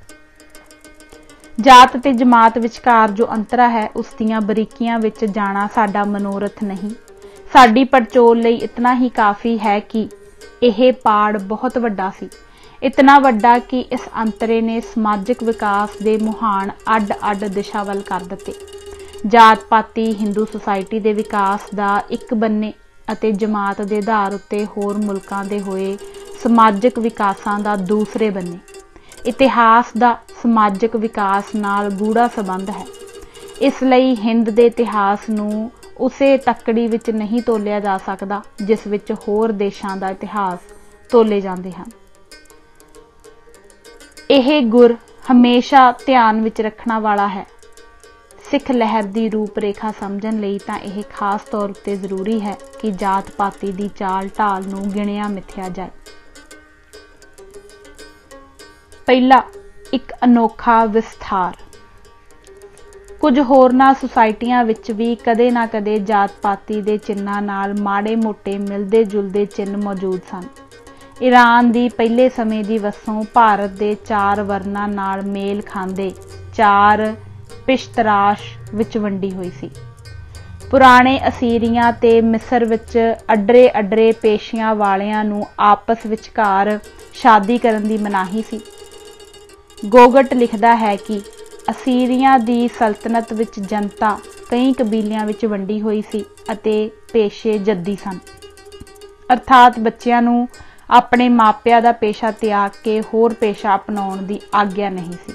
ਜਾਤ ਤੇ ਜਮਾਤ ਵਿਚਕਾਰ ਜੋ ਅੰਤਰਾ ਹੈ, ਉਸ ਦੀਆਂ ਬਰੀਕੀਆਂ ਵਿੱਚ ਜਾਣਾ ਸਾਡਾ ਮਨੋਰਥ ਨਹੀਂ। ਸਾਡੀ ਪੜਚੋਲ ਲਈ ਇਤਨਾ ਹੀ ਕਾਫੀ ਹੈ ਕਿ ਇਹ ਪਾੜ ਬਹੁਤ ਵੱਡਾ ਸੀ, ਇਤਨਾ ਵੱਡਾ ਕਿ ਇਸ ਅੰਤਰੇ ਨੇ ਸਮਾਜਿਕ ਵਿਕਾਸ ਦੇ ਮੁਹਾਨ ਅੱਡ-ਅੱਡ ਦਿਸ਼ਾ ਵੱਲ ਕਰ ਦਿੱਤੇ। ਜਾਤ ਪਾਤੀ ਹਿੰਦੂ ਸੁਸਾਇਟੀ ਦੇ ਵਿਕਾਸ ਦਾ ਇੱਕ ਬੰਨੇ ਅਤੇ ਜਮਾਤ ਦੇ ਆਧਾਰ ਉੱਤੇ ਹੋਰ ਮੁਲਕਾਂ ਦੇ ਹੋਏ ਸਮਾਜਿਕ ਵਿਕਾਸਾਂ ਦਾ ਦੂਸਰੇ ਬੰਨੇ। ਇਤਿਹਾਸ ਦਾ ਸਮਾਜਿਕ ਵਿਕਾਸ ਨਾਲ ਗੂੜਾ ਸੰਬੰਧ ਹੈ। ਇਸ ਲਈ ਹਿੰਦ ਦੇ ਇਤਿਹਾਸ ਨੂੰ ਉਸੇ ਤੱਕੜੀ ਵਿੱਚ ਨਹੀਂ ਤੋਲਿਆ ਜਾ ਸਕਦਾ ਜਿਸ ਵਿੱਚ ਹੋਰ ਦੇਸ਼ਾਂ ਦਾ ਇਤਿਹਾਸ ਤੋਲੇ ਜਾਂਦੇ ਹਨ। ਇਹ ਗੁਰ ਹਮੇਸ਼ਾ ਧਿਆਨ ਵਿੱਚ ਰੱਖਣਾ ਵਾਲਾ ਹੈ। ਸਿੱਖ ਲਹਿਰ ਦੀ ਰੂਪ ਰੇਖਾ ਸਮਝਣ ਲਈ ਤਾਂ ਇਹ ਖਾਸ ਤੌਰ ਉੱਤੇ ਜ਼ਰੂਰੀ ਹੈ ਕਿ ਜਾਤ ਪਾਤੀ ਦੀ ਚਾਲ ਢਾਲ ਨੂੰ ਗਿਣਿਆ ਮਿਥਿਆ ਜਾਏ। ਪਹਿਲਾ, ਇੱਕ ਅਨੋਖਾ ਵਿਸਥਾਰ। ਕੁਝ ਹੋਰਨਾਂ ਸੁਸਾਇਟੀਆਂ ਵਿੱਚ ਵੀ ਕਦੇ ਨਾ ਕਦੇ ਜਾਤ ਪਾਤੀ ਦੇ ਚਿੰਨ੍ਹਾਂ ਨਾਲ ਮਾੜੇ ਮੋਟੇ ਮਿਲਦੇ ਜੁਲਦੇ ਚਿੰਨ੍ਹ ਮੌਜੂਦ ਸਨ। ਈਰਾਨ ਦੀ ਪਹਿਲੇ ਸਮੇਂ ਦੀ ਵਸੋਂ ਭਾਰਤ ਦੇ 4 ਵਰਨਾਂ ਨਾਲ ਮੇਲ ਖਾਂਦੇ 4 ਪਿਸ਼ਤਰਾਸ਼ ਵਿੱਚ ਵੰਡੀ ਹੋਈ ਸੀ। ਪੁਰਾਣੇ ਅਸੀਰੀਆਂ ਤੇ ਮਿਸਰ ਵਿੱਚ ਅੱਡਰੇ ਪੇਸ਼ਿਆਂ ਵਾਲਿਆਂ ਨੂੰ ਆਪਸ ਵਿਚਕਾਰ ਸ਼ਾਦੀ ਕਰਨ ਦੀ ਮਨਾਹੀ ਸੀ। ਗੋਗਟ ਲਿਖਦਾ ਹੈ ਕਿ ਅਸੀਰੀਆਂ ਦੀ ਸਲਤਨਤ ਵਿੱਚ ਜਨਤਾ ਕਈ ਕਬੀਲਿਆਂ ਵਿੱਚ ਵੰਡੀ ਹੋਈ ਸੀ ਅਤੇ ਪੇਸ਼ੇ ਜੱਦੀ ਸਨ, ਅਰਥਾਤ ਬੱਚਿਆਂ ਨੂੰ ਆਪਣੇ ਮਾਪਿਆਂ ਦਾ ਪੇਸ਼ਾ ਤਿਆਗ ਕੇ ਹੋਰ ਪੇਸ਼ਾ ਅਪਣਾਉਣ ਦੀ ਆਗਿਆ ਨਹੀਂ ਸੀ।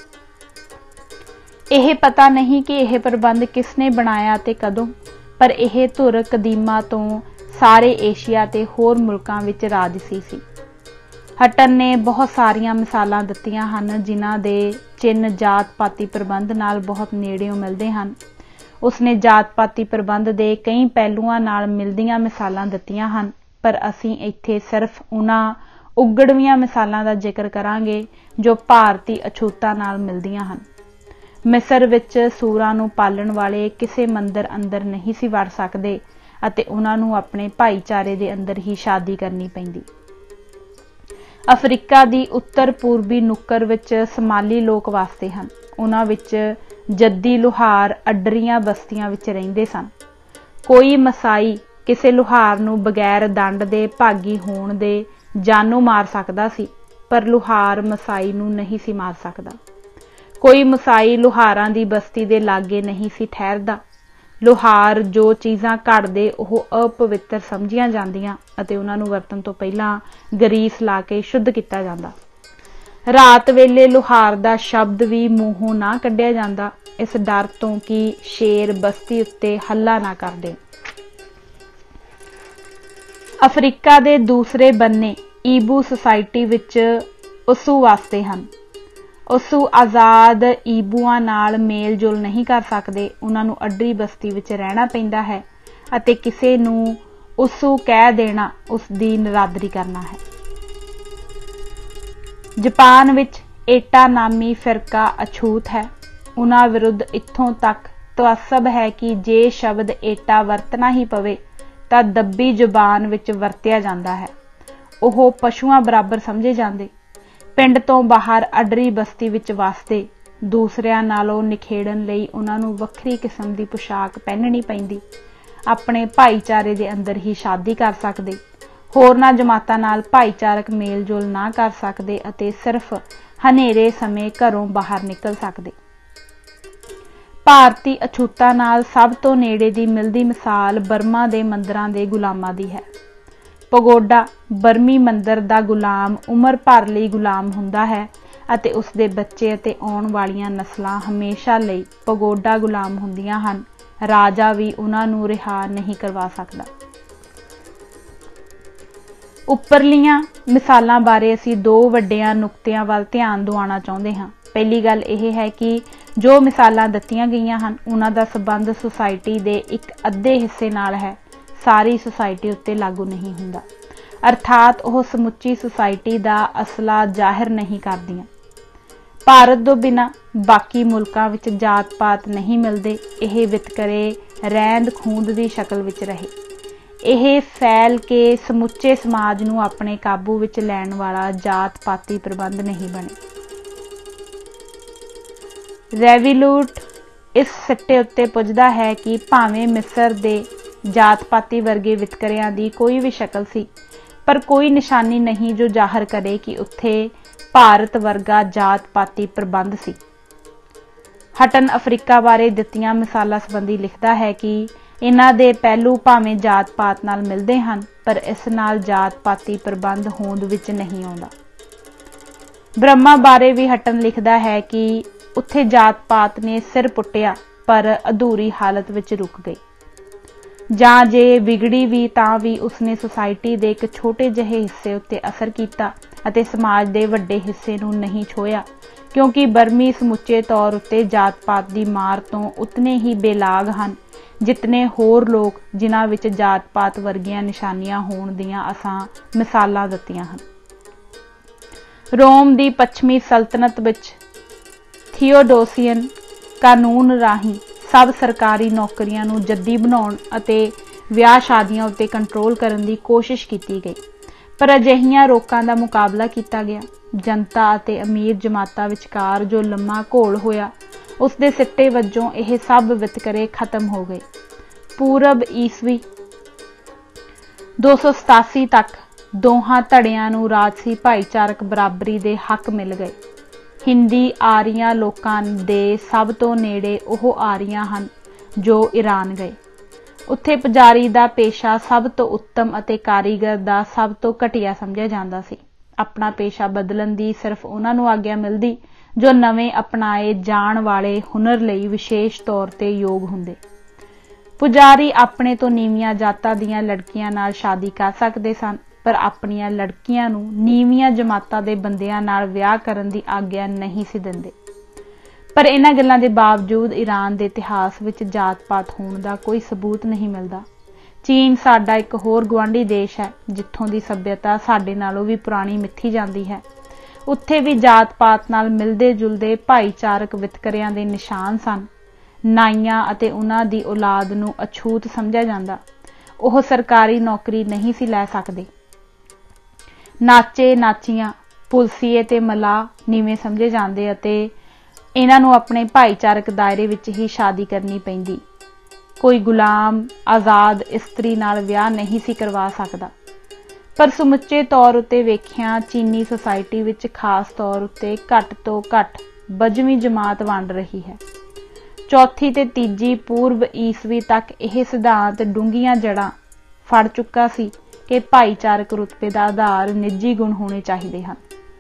ਇਹ ਪਤਾ ਨਹੀਂ ਕਿ ਇਹ ਪ੍ਰਬੰਧ ਕਿਸ ਨੇ ਬਣਾਇਆ ਤੇ ਕਦੋਂ, ਪਰ ਇਹ ਧੁਰ ਕਦੀਮਾ ਤੋਂ ਸਾਰੇ ਏਸ਼ੀਆ ਤੇ ਹੋਰ ਮੁਲਕਾਂ ਵਿੱਚ ਰਾਜਸੀ ਸੀ। ਹਟਨ ਨੇ ਬਹੁਤ ਸਾਰੀਆਂ ਮਿਸਾਲਾਂ ਦਿੱਤੀਆਂ ਹਨ ਜਿਨ੍ਹਾਂ ਦੇ ਚਿੰਨ੍ਹ ਜਾਤ ਪਾਤੀ ਪ੍ਰਬੰਧ ਨਾਲ ਬਹੁਤ ਨੇੜਿਓਂ ਮਿਲਦੇ ਹਨ। ਉਸਨੇ ਜਾਤ ਪਾਤੀ ਪ੍ਰਬੰਧ ਦੇ ਕਈ ਪਹਿਲੂਆਂ ਨਾਲ ਮਿਲਦੀਆਂ ਮਿਸਾਲਾਂ ਦਿੱਤੀਆਂ ਹਨ, ਪਰ ਅਸੀਂ ਇੱਥੇ ਸਿਰਫ ਉਹਨਾਂ ਉਗੜਵੀਆਂ ਮਿਸਾਲਾਂ ਦਾ ਜ਼ਿਕਰ ਕਰਾਂਗੇ ਜੋ ਭਾਰਤੀ ਅਛੂਤਾਂ ਨਾਲ ਮਿਲਦੀਆਂ ਹਨ। ਮਿਸਰ ਵਿੱਚ ਸੂਰਾਂ ਨੂੰ ਪਾਲਣ ਵਾਲੇ ਕਿਸੇ ਮੰਦਰ ਅੰਦਰ ਨਹੀਂ ਸੀ ਵੜ ਸਕਦੇ ਅਤੇ ਉਹਨਾਂ ਨੂੰ ਆਪਣੇ ਭਾਈਚਾਰੇ ਦੇ ਅੰਦਰ ਹੀ ਸ਼ਾਦੀ ਕਰਨੀ ਪੈਂਦੀ। ਅਫਰੀਕਾ ਦੀ ਉੱਤਰ ਪੂਰਬੀ ਨੁੱਕਰ ਵਿੱਚ ਸਮਾਲੀ ਲੋਕ ਵਸਦੇ ਹਨ। ਉਹਨਾਂ ਵਿੱਚ ਜੱਦੀ ਲੁਹਾਰ ਅੱਡਰੀਆਂ ਬਸਤੀਆਂ ਵਿੱਚ ਰਹਿੰਦੇ ਸਨ। ਕੋਈ ਮਸਾਈ ਕਿਸੇ ਲੁਹਾਰ ਨੂੰ ਬਗੈਰ ਦੰਡ ਦੇ ਭਾਗੀ ਹੋਣ ਦੇ ਜਾਨੋਂ ਮਾਰ ਸਕਦਾ ਸੀ, ਪਰ ਲੁਹਾਰ ਮਸਾਈ ਨੂੰ ਨਹੀਂ ਸੀ ਮਾਰ ਸਕਦਾ। ਕੋਈ ਮਸਾਈ ਲੁਹਾਰਾਂ ਦੀ ਬਸਤੀ ਦੇ ਲਾਗੇ ਨਹੀਂ ਸੀ ਠਹਿਰਦਾ। ਲੁਹਾਰ ਜੋ ਚੀਜ਼ਾਂ ਘੜਦੇ ਉਹ ਅਪਵਿੱਤਰ ਸਮਝੀਆਂ ਜਾਂਦੀਆਂ ਅਤੇ ਉਹਨਾਂ ਨੂੰ ਵਰਤਣ ਤੋਂ ਪਹਿਲਾਂ ਗਰੀਸ ਲਾ ਕੇ ਸ਼ੁੱਧ ਕੀਤਾ ਜਾਂਦਾ। ਰਾਤ ਵੇਲੇ ਲੁਹਾਰ ਦਾ ਸ਼ਬਦ ਵੀ ਮੂੰਹੋਂ ਨਾ ਕੱਢਿਆ ਜਾਂਦਾ, ਇਸ ਡਰ ਤੋਂ ਕਿ ਸ਼ੇਰ ਬਸਤੀ ਉੱਤੇ ਹੱਲਾ ਨਾ ਕਰ ਦੇਣ। ਅਫਰੀਕਾ ਦੇ ਦੂਸਰੇ ਬੰਨੇ ਈਬੂ ਸੁਸਾਇਟੀ ਵਿੱਚ ਉਸੂ ਵਸਦੇ ਹਨ। ਉਸੂ ਆਜ਼ਾਦ ਈਬੂਆਂ ਨਾਲ ਮੇਲ ਜੋਲ ਨਹੀਂ ਕਰ ਸਕਦੇ। ਉਹਨਾਂ ਨੂੰ ਅੱਡਰੀ ਬਸਤੀ ਵਿੱਚ ਰਹਿਣਾ ਪੈਂਦਾ ਹੈ ਅਤੇ ਕਿਸੇ ਨੂੰ ਉਸੂ ਕਹਿ ਦੇਣਾ ਉਸ ਦੀ ਨਿਰਾਦਰੀ ਕਰਨਾ ਹੈ। ਜਾਪਾਨ ਵਿੱਚ ਏਟਾ ਨਾਮੀ ਫਿਰਕਾ ਅਛੂਤ ਹੈ। ਉਹਨਾਂ ਵਿਰੁੱਧ ਇੱਥੋਂ ਤੱਕ ਤਵੱਸਬ ਹੈ ਕਿ ਜੇ ਸ਼ਬਦ ਏਟਾ ਵਰਤਣਾ ਹੀ ਪਵੇ ਤਾਂ ਦੱਬੀ ਜ਼ੁਬਾਨ ਵਿੱਚ ਵਰਤਿਆ ਜਾਂਦਾ ਹੈ। ਉਹ ਪਸ਼ੂਆਂ ਬਰਾਬਰ ਸਮਝੇ ਜਾਂਦੇ। ਪਿੰਡ ਤੋਂ ਬਾਹਰ ਅੱਡਰੀ ਬਸਤੀ ਵਿੱਚ ਵਸਦੇ ਦੂਸਰਿਆਂ ਨਾਲੋਂ ਨਿਖੇੜਨ ਲਈ ਉਹਨਾਂ ਨੂੰ ਵੱਖਰੀ ਕਿਸਮ ਦੀ ਪੁਸ਼ਾਕ ਪਹਿਨਣੀ ਪੈਂਦੀ। ਆਪਣੇ ਭਾਈਚਾਰੇ ਦੇ ਅੰਦਰ ਹੀ ਸ਼ਾਦੀ ਕਰ ਸਕਦੇ, ਹੋਰਨਾਂ ਜਮਾਤਾਂ ਨਾਲ ਭਾਈਚਾਰਕ ਮੇਲ ਜੋਲ ਨਾ ਕਰ ਸਕਦੇ ਅਤੇ ਸਿਰਫ ਹਨੇਰੇ ਸਮੇਂ ਘਰੋਂ ਬਾਹਰ ਨਿਕਲ ਸਕਦੇ। ਭਾਰਤੀ ਅਛੂਤਾਂ ਨਾਲ ਸਭ ਤੋਂ ਨੇੜੇ ਦੀ ਮਿਲਦੀ ਮਿਸਾਲ ਬਰਮਾ ਦੇ ਮੰਦਰਾਂ ਦੇ ਗੁਲਾਮਾਂ ਦੀ ਹੈ। ਪਗੋਡਾ ਬਰਮੀ ਮੰਦਰ ਦਾ ਗੁਲਾਮ ਉਮਰ ਭਰ ਲਈ ਗੁਲਾਮ ਹੁੰਦਾ ਹੈ ਅਤੇ ਉਸ ਦੇ ਬੱਚੇ ਅਤੇ ਆਉਣ ਵਾਲੀਆਂ ਨਸਲਾਂ ਹਮੇਸ਼ਾ ਲਈ ਪਗੋਡਾ ਗੁਲਾਮ ਹੁੰਦੀਆਂ ਹਨ, ਰਾਜਾ ਵੀ ਉਹਨਾਂ ਨੂੰ ਰਿਹਾ ਨਹੀਂ ਕਰਵਾ ਸਕਦਾ। ਉੱਪਰਲੀਆਂ ਮਿਸਾਲਾਂ ਬਾਰੇ ਅਸੀਂ ਦੋ ਵੱਡਿਆਂ ਨੁਕਤਿਆਂ ਵੱਲ ਧਿਆਨ ਦਿਵਾਉਣਾ ਚਾਹੁੰਦੇ ਹਾਂ। ਪਹਿਲੀ ਗੱਲ ਇਹ ਹੈ ਕਿ ਜੋ ਮਿਸਾਲਾਂ ਦਿੱਤੀਆਂ ਗਈਆਂ ਹਨ ਉਹਨਾਂ ਦਾ ਸੰਬੰਧ ਸੁਸਾਇਟੀ ਦੇ ਇੱਕ ਅੱਧੇ ਹਿੱਸੇ ਨਾਲ ਹੈ, ਸਾਰੀ ਸੁਸਾਇਟੀ ਉੱਤੇ ਲਾਗੂ ਨਹੀਂ ਹੁੰਦਾ, ਅਰਥਾਤ ਉਹ ਸਮੁੱਚੀ ਸੁਸਾਇਟੀ ਦਾ ਅਸਲਾ ਜ਼ਾਹਿਰ ਨਹੀਂ ਕਰਦੀਆਂ। ਭਾਰਤ ਤੋਂ ਬਿਨਾਂ ਬਾਕੀ ਮੁਲਕਾਂ ਵਿੱਚ ਜਾਤ ਪਾਤ ਨਹੀਂ ਮਿਲਦੇ। ਇਹ ਵਿਤਕਰੇ ਰਹਿੰਦ ਖੂੰਹਦ ਦੀ ਸ਼ਕਲ ਵਿੱਚ ਰਹੇ। ਇਹ ਫੈਲ ਕੇ ਸਮੁੱਚੇ ਸਮਾਜ ਨੂੰ ਆਪਣੇ ਕਾਬੂ ਵਿੱਚ ਲੈਣ ਵਾਲਾ ਜਾਤ ਪਾਤੀ ਪ੍ਰਬੰਧ ਨਹੀਂ ਬਣੇ। ਰੈਵੋਲੂਟ ਇਸ ਸਿੱਟੇ ਉੱਤੇ ਪੁੱਜਦਾ ਹੈ ਕਿ ਭਾਵੇਂ ਮਿਸਰ ਦੇ ਜਾਤ ਪਾਤੀ ਵਰਗੇ ਵਿਤਕਰਿਆਂ ਦੀ ਕੋਈ ਵੀ ਸ਼ਕਲ ਸੀ, ਪਰ ਕੋਈ ਨਿਸ਼ਾਨੀ ਨਹੀਂ ਜੋ ਜ਼ਾਹਰ ਕਰੇ ਕਿ ਉੱਥੇ ਭਾਰਤ ਵਰਗਾ ਜਾਤ ਪਾਤੀ ਪ੍ਰਬੰਧ ਸੀ। ਹਟਨ ਅਫਰੀਕਾ ਬਾਰੇ ਦਿੱਤੀਆਂ ਮਿਸਾਲਾਂ ਸੰਬੰਧੀ ਲਿਖਦਾ ਹੈ ਕਿ ਇਹਨਾਂ ਦੇ ਪਹਿਲੂ ਭਾਵੇਂ ਜਾਤ ਪਾਤ ਨਾਲ ਮਿਲਦੇ ਹਨ, ਪਰ ਇਸ ਨਾਲ ਜਾਤ ਪਾਤੀ ਪ੍ਰਬੰਧ ਹੋਂਦ ਵਿੱਚ ਨਹੀਂ ਆਉਂਦਾ। ਬ੍ਰਹਮਾ ਬਾਰੇ ਵੀ ਹਟਨ ਲਿਖਦਾ ਹੈ ਕਿ ਉੱਥੇ ਜਾਤ ਪਾਤ ਨੇ ਸਿਰ ਪੁੱਟਿਆ ਪਰ ਅਧੂਰੀ ਹਾਲਤ ਵਿੱਚ ਰੁਕ ਗਈ, ਜਾਂ ਜੇ ਵਿਗੜੀ ਵੀ ਤਾਂ ਵੀ ਉਸਨੇ ਸੁਸਾਇਟੀ ਦੇ ਇੱਕ ਛੋਟੇ ਜਿਹੇ ਹਿੱਸੇ ਉੱਤੇ ਅਸਰ ਕੀਤਾ ਅਤੇ ਸਮਾਜ ਦੇ ਵੱਡੇ ਹਿੱਸੇ ਨੂੰ ਨਹੀਂ ਛੋਇਆ, ਕਿਉਂਕਿ ਬਰਮੀ ਸਮੁੱਚੇ ਤੌਰ ਉੱਤੇ ਜਾਤ ਪਾਤ ਦੀ ਮਾਰ ਤੋਂ ਉਤਨੇ ਹੀ ਬੇਲਾਗ ਹਨ ਜਿਤਨੇ ਹੋਰ ਲੋਕ ਜਿਨ੍ਹਾਂ ਵਿੱਚ ਜਾਤ ਪਾਤ ਵਰਗੀਆਂ ਨਿਸ਼ਾਨੀਆਂ ਹੋਣ ਦੀਆਂ ਅਸਾਂ ਮਿਸਾਲਾਂ ਦਿੱਤੀਆਂ ਹਨ। ਰੋਮ ਦੀ ਪੱਛਮੀ ਸਲਤਨਤ ਵਿੱਚ ਥੀਓਡੋਸੀਅਨ ਕਾਨੂੰਨ ਰਾਹੀਂ ਸਭ ਸਰਕਾਰੀ ਨੌਕਰੀਆਂ ਨੂੰ ਜੱਦੀ ਬਣਾਉਣ ਅਤੇ ਵਿਆਹ ਸ਼ਾਦੀਆਂ ਉੱਤੇ ਕੰਟਰੋਲ ਕਰਨ ਦੀ ਕੋਸ਼ਿਸ਼ ਕੀਤੀ ਗਈ, ਪਰ ਅਜਿਹੀਆਂ ਰੋਕਾਂ ਦਾ ਮੁਕਾਬਲਾ ਕੀਤਾ ਗਿਆ। ਜਨਤਾ ਅਤੇ ਅਮੀਰ ਜਮਾਤਾਂ ਵਿਚਕਾਰ ਜੋ ਲੰਮਾ ਘੋਲ ਹੋਇਆ, ਉਸ ਦੇ ਸਿੱਟੇ ਵਜੋਂ ਇਹ ਸਭ ਵਿਤਕਰੇ ਖਤਮ ਹੋ ਗਏ। ਪੂਰਬ ਈਸਵੀ 287 ਤੱਕ ਦੋਹਾਂ ਧੜਿਆਂ ਨੂੰ ਰਾਜਸੀ ਭਾਈਚਾਰਕ ਬਰਾਬਰੀ ਦੇ ਹੱਕ ਮਿਲ ਗਏ। ਹਿੰਦੀ ਆਰੀਆਂ ਲੋਕਾਂ ਦੇ ਸਭ ਤੋਂ ਨੇੜੇ ਉਹ ਆਰੀਆਂ ਹਨ ਜੋ ਈਰਾਨ ਗਏ। ਉੱਥੇ ਪੁਜਾਰੀ ਦਾ ਪੇਸ਼ਾ ਸਭ ਤੋਂ ਉੱਤਮ ਅਤੇ ਕਾਰੀਗਰ ਦਾ ਸਭ ਤੋਂ ਘਟੀਆ ਸਮਝਿਆ ਜਾਂਦਾ ਸੀ। ਆਪਣਾ ਪੇਸ਼ਾ ਬਦਲਣ ਦੀ ਸਿਰਫ ਉਹਨਾਂ ਨੂੰ ਆਗਿਆ ਮਿਲਦੀ ਜੋ ਨਵੇਂ ਅਪਣਾਏ ਜਾਣ ਵਾਲੇ ਹੁਨਰ ਲਈ ਵਿਸ਼ੇਸ਼ ਤੌਰ ਤੇ ਯੋਗ ਹੁੰਦੇ। ਪੁਜਾਰੀ ਆਪਣੇ ਤੋਂ ਨੀਵੀਆਂ ਜਾਤਾਂ ਦੀਆਂ ਲੜਕੀਆਂ ਨਾਲ ਸ਼ਾਦੀ ਕਰ ਸਕਦੇ ਸਨ, ਪਰ ਆਪਣੀਆਂ ਲੜਕੀਆਂ ਨੂੰ ਨੀਵੀਆਂ ਜਮਾਤਾਂ ਦੇ ਬੰਦਿਆਂ ਨਾਲ ਵਿਆਹ ਕਰਨ ਦੀ ਆਗਿਆ ਨਹੀਂ ਸੀ ਦਿੰਦੇ। ਪਰ ਇਹਨਾਂ ਗੱਲਾਂ ਦੇ ਬਾਵਜੂਦ ਈਰਾਨ ਦੇ ਇਤਿਹਾਸ ਵਿੱਚ ਜਾਤ ਪਾਤ ਹੋਣ ਦਾ ਕੋਈ ਸਬੂਤ ਨਹੀਂ ਮਿਲਦਾ। ਚੀਨ ਸਾਡਾ ਇੱਕ ਹੋਰ ਗੁਆਂਢੀ ਦੇਸ਼ ਹੈ ਜਿੱਥੋਂ ਦੀ ਸੱਭਿਅਤਾ ਸਾਡੇ ਨਾਲੋਂ ਵੀ ਪੁਰਾਣੀ ਮਿੱਥੀ ਜਾਂਦੀ ਹੈ। ਉੱਥੇ ਵੀ ਜਾਤ ਪਾਤ ਨਾਲ ਮਿਲਦੇ ਜੁਲਦੇ ਭਾਈਚਾਰਕ ਵਿਤਕਰਿਆਂ ਦੇ ਨਿਸ਼ਾਨ ਸਨ। ਨਾਈਆਂ ਅਤੇ ਉਹਨਾਂ ਦੀ ਔਲਾਦ ਨੂੰ ਅਛੂਤ ਸਮਝਿਆ ਜਾਂਦਾ। ਉਹ ਸਰਕਾਰੀ ਨੌਕਰੀ ਨਹੀਂ ਸੀ ਲੈ ਸਕਦੇ। ਨਾਚੇ ਨਾਚੀਆਂ, ਪੁਲਸੀਏ ਤੇ ਮਲਾਹ ਨੀਵੇਂ ਸਮਝੇ ਜਾਂਦੇ ਅਤੇ ਇਹਨਾਂ ਨੂੰ ਆਪਣੇ ਭਾਈਚਾਰਕ ਦਾਇਰੇ ਵਿੱਚ ਹੀ ਸ਼ਾਦੀ ਕਰਨੀ ਪੈਂਦੀ। ਕੋਈ ਗੁਲਾਮ ਆਜ਼ਾਦ ਇਸਤਰੀ ਨਾਲ ਵਿਆਹ ਨਹੀਂ ਸੀ ਕਰਵਾ ਸਕਦਾ। ਪਰ ਸਮੁੱਚੇ ਤੌਰ ਉੱਤੇ ਵੇਖਿਆ ਚੀਨੀ ਸੁਸਾਇਟੀ ਵਿੱਚ ਖਾਸ ਤੌਰ ਉੱਤੇ ਘੱਟ ਤੋਂ ਘੱਟ 22ਵੀਂ ਜਮਾਤ ਵੰਡ ਰਹੀ ਹੈ। ਚੌਥੀ ਤੇ ਤੀਜੀ ਪੂਰਬ ਈਸਵੀ ਤੱਕ ਇਹ ਸਿਧਾਂਤ ਡੂੰਘੀਆਂ ਜੜ੍ਹਾਂ ਫੜ ਚੁੱਕਾ ਸੀ ਕਿ ਭਾਈਚਾਰਕ ਰੁਤਬੇ ਦਾ ਆਧਾਰ ਨਿੱਜੀ ਗੁਣ ਹੋਣੇ ਚਾਹੀਦੇ ਹਨ।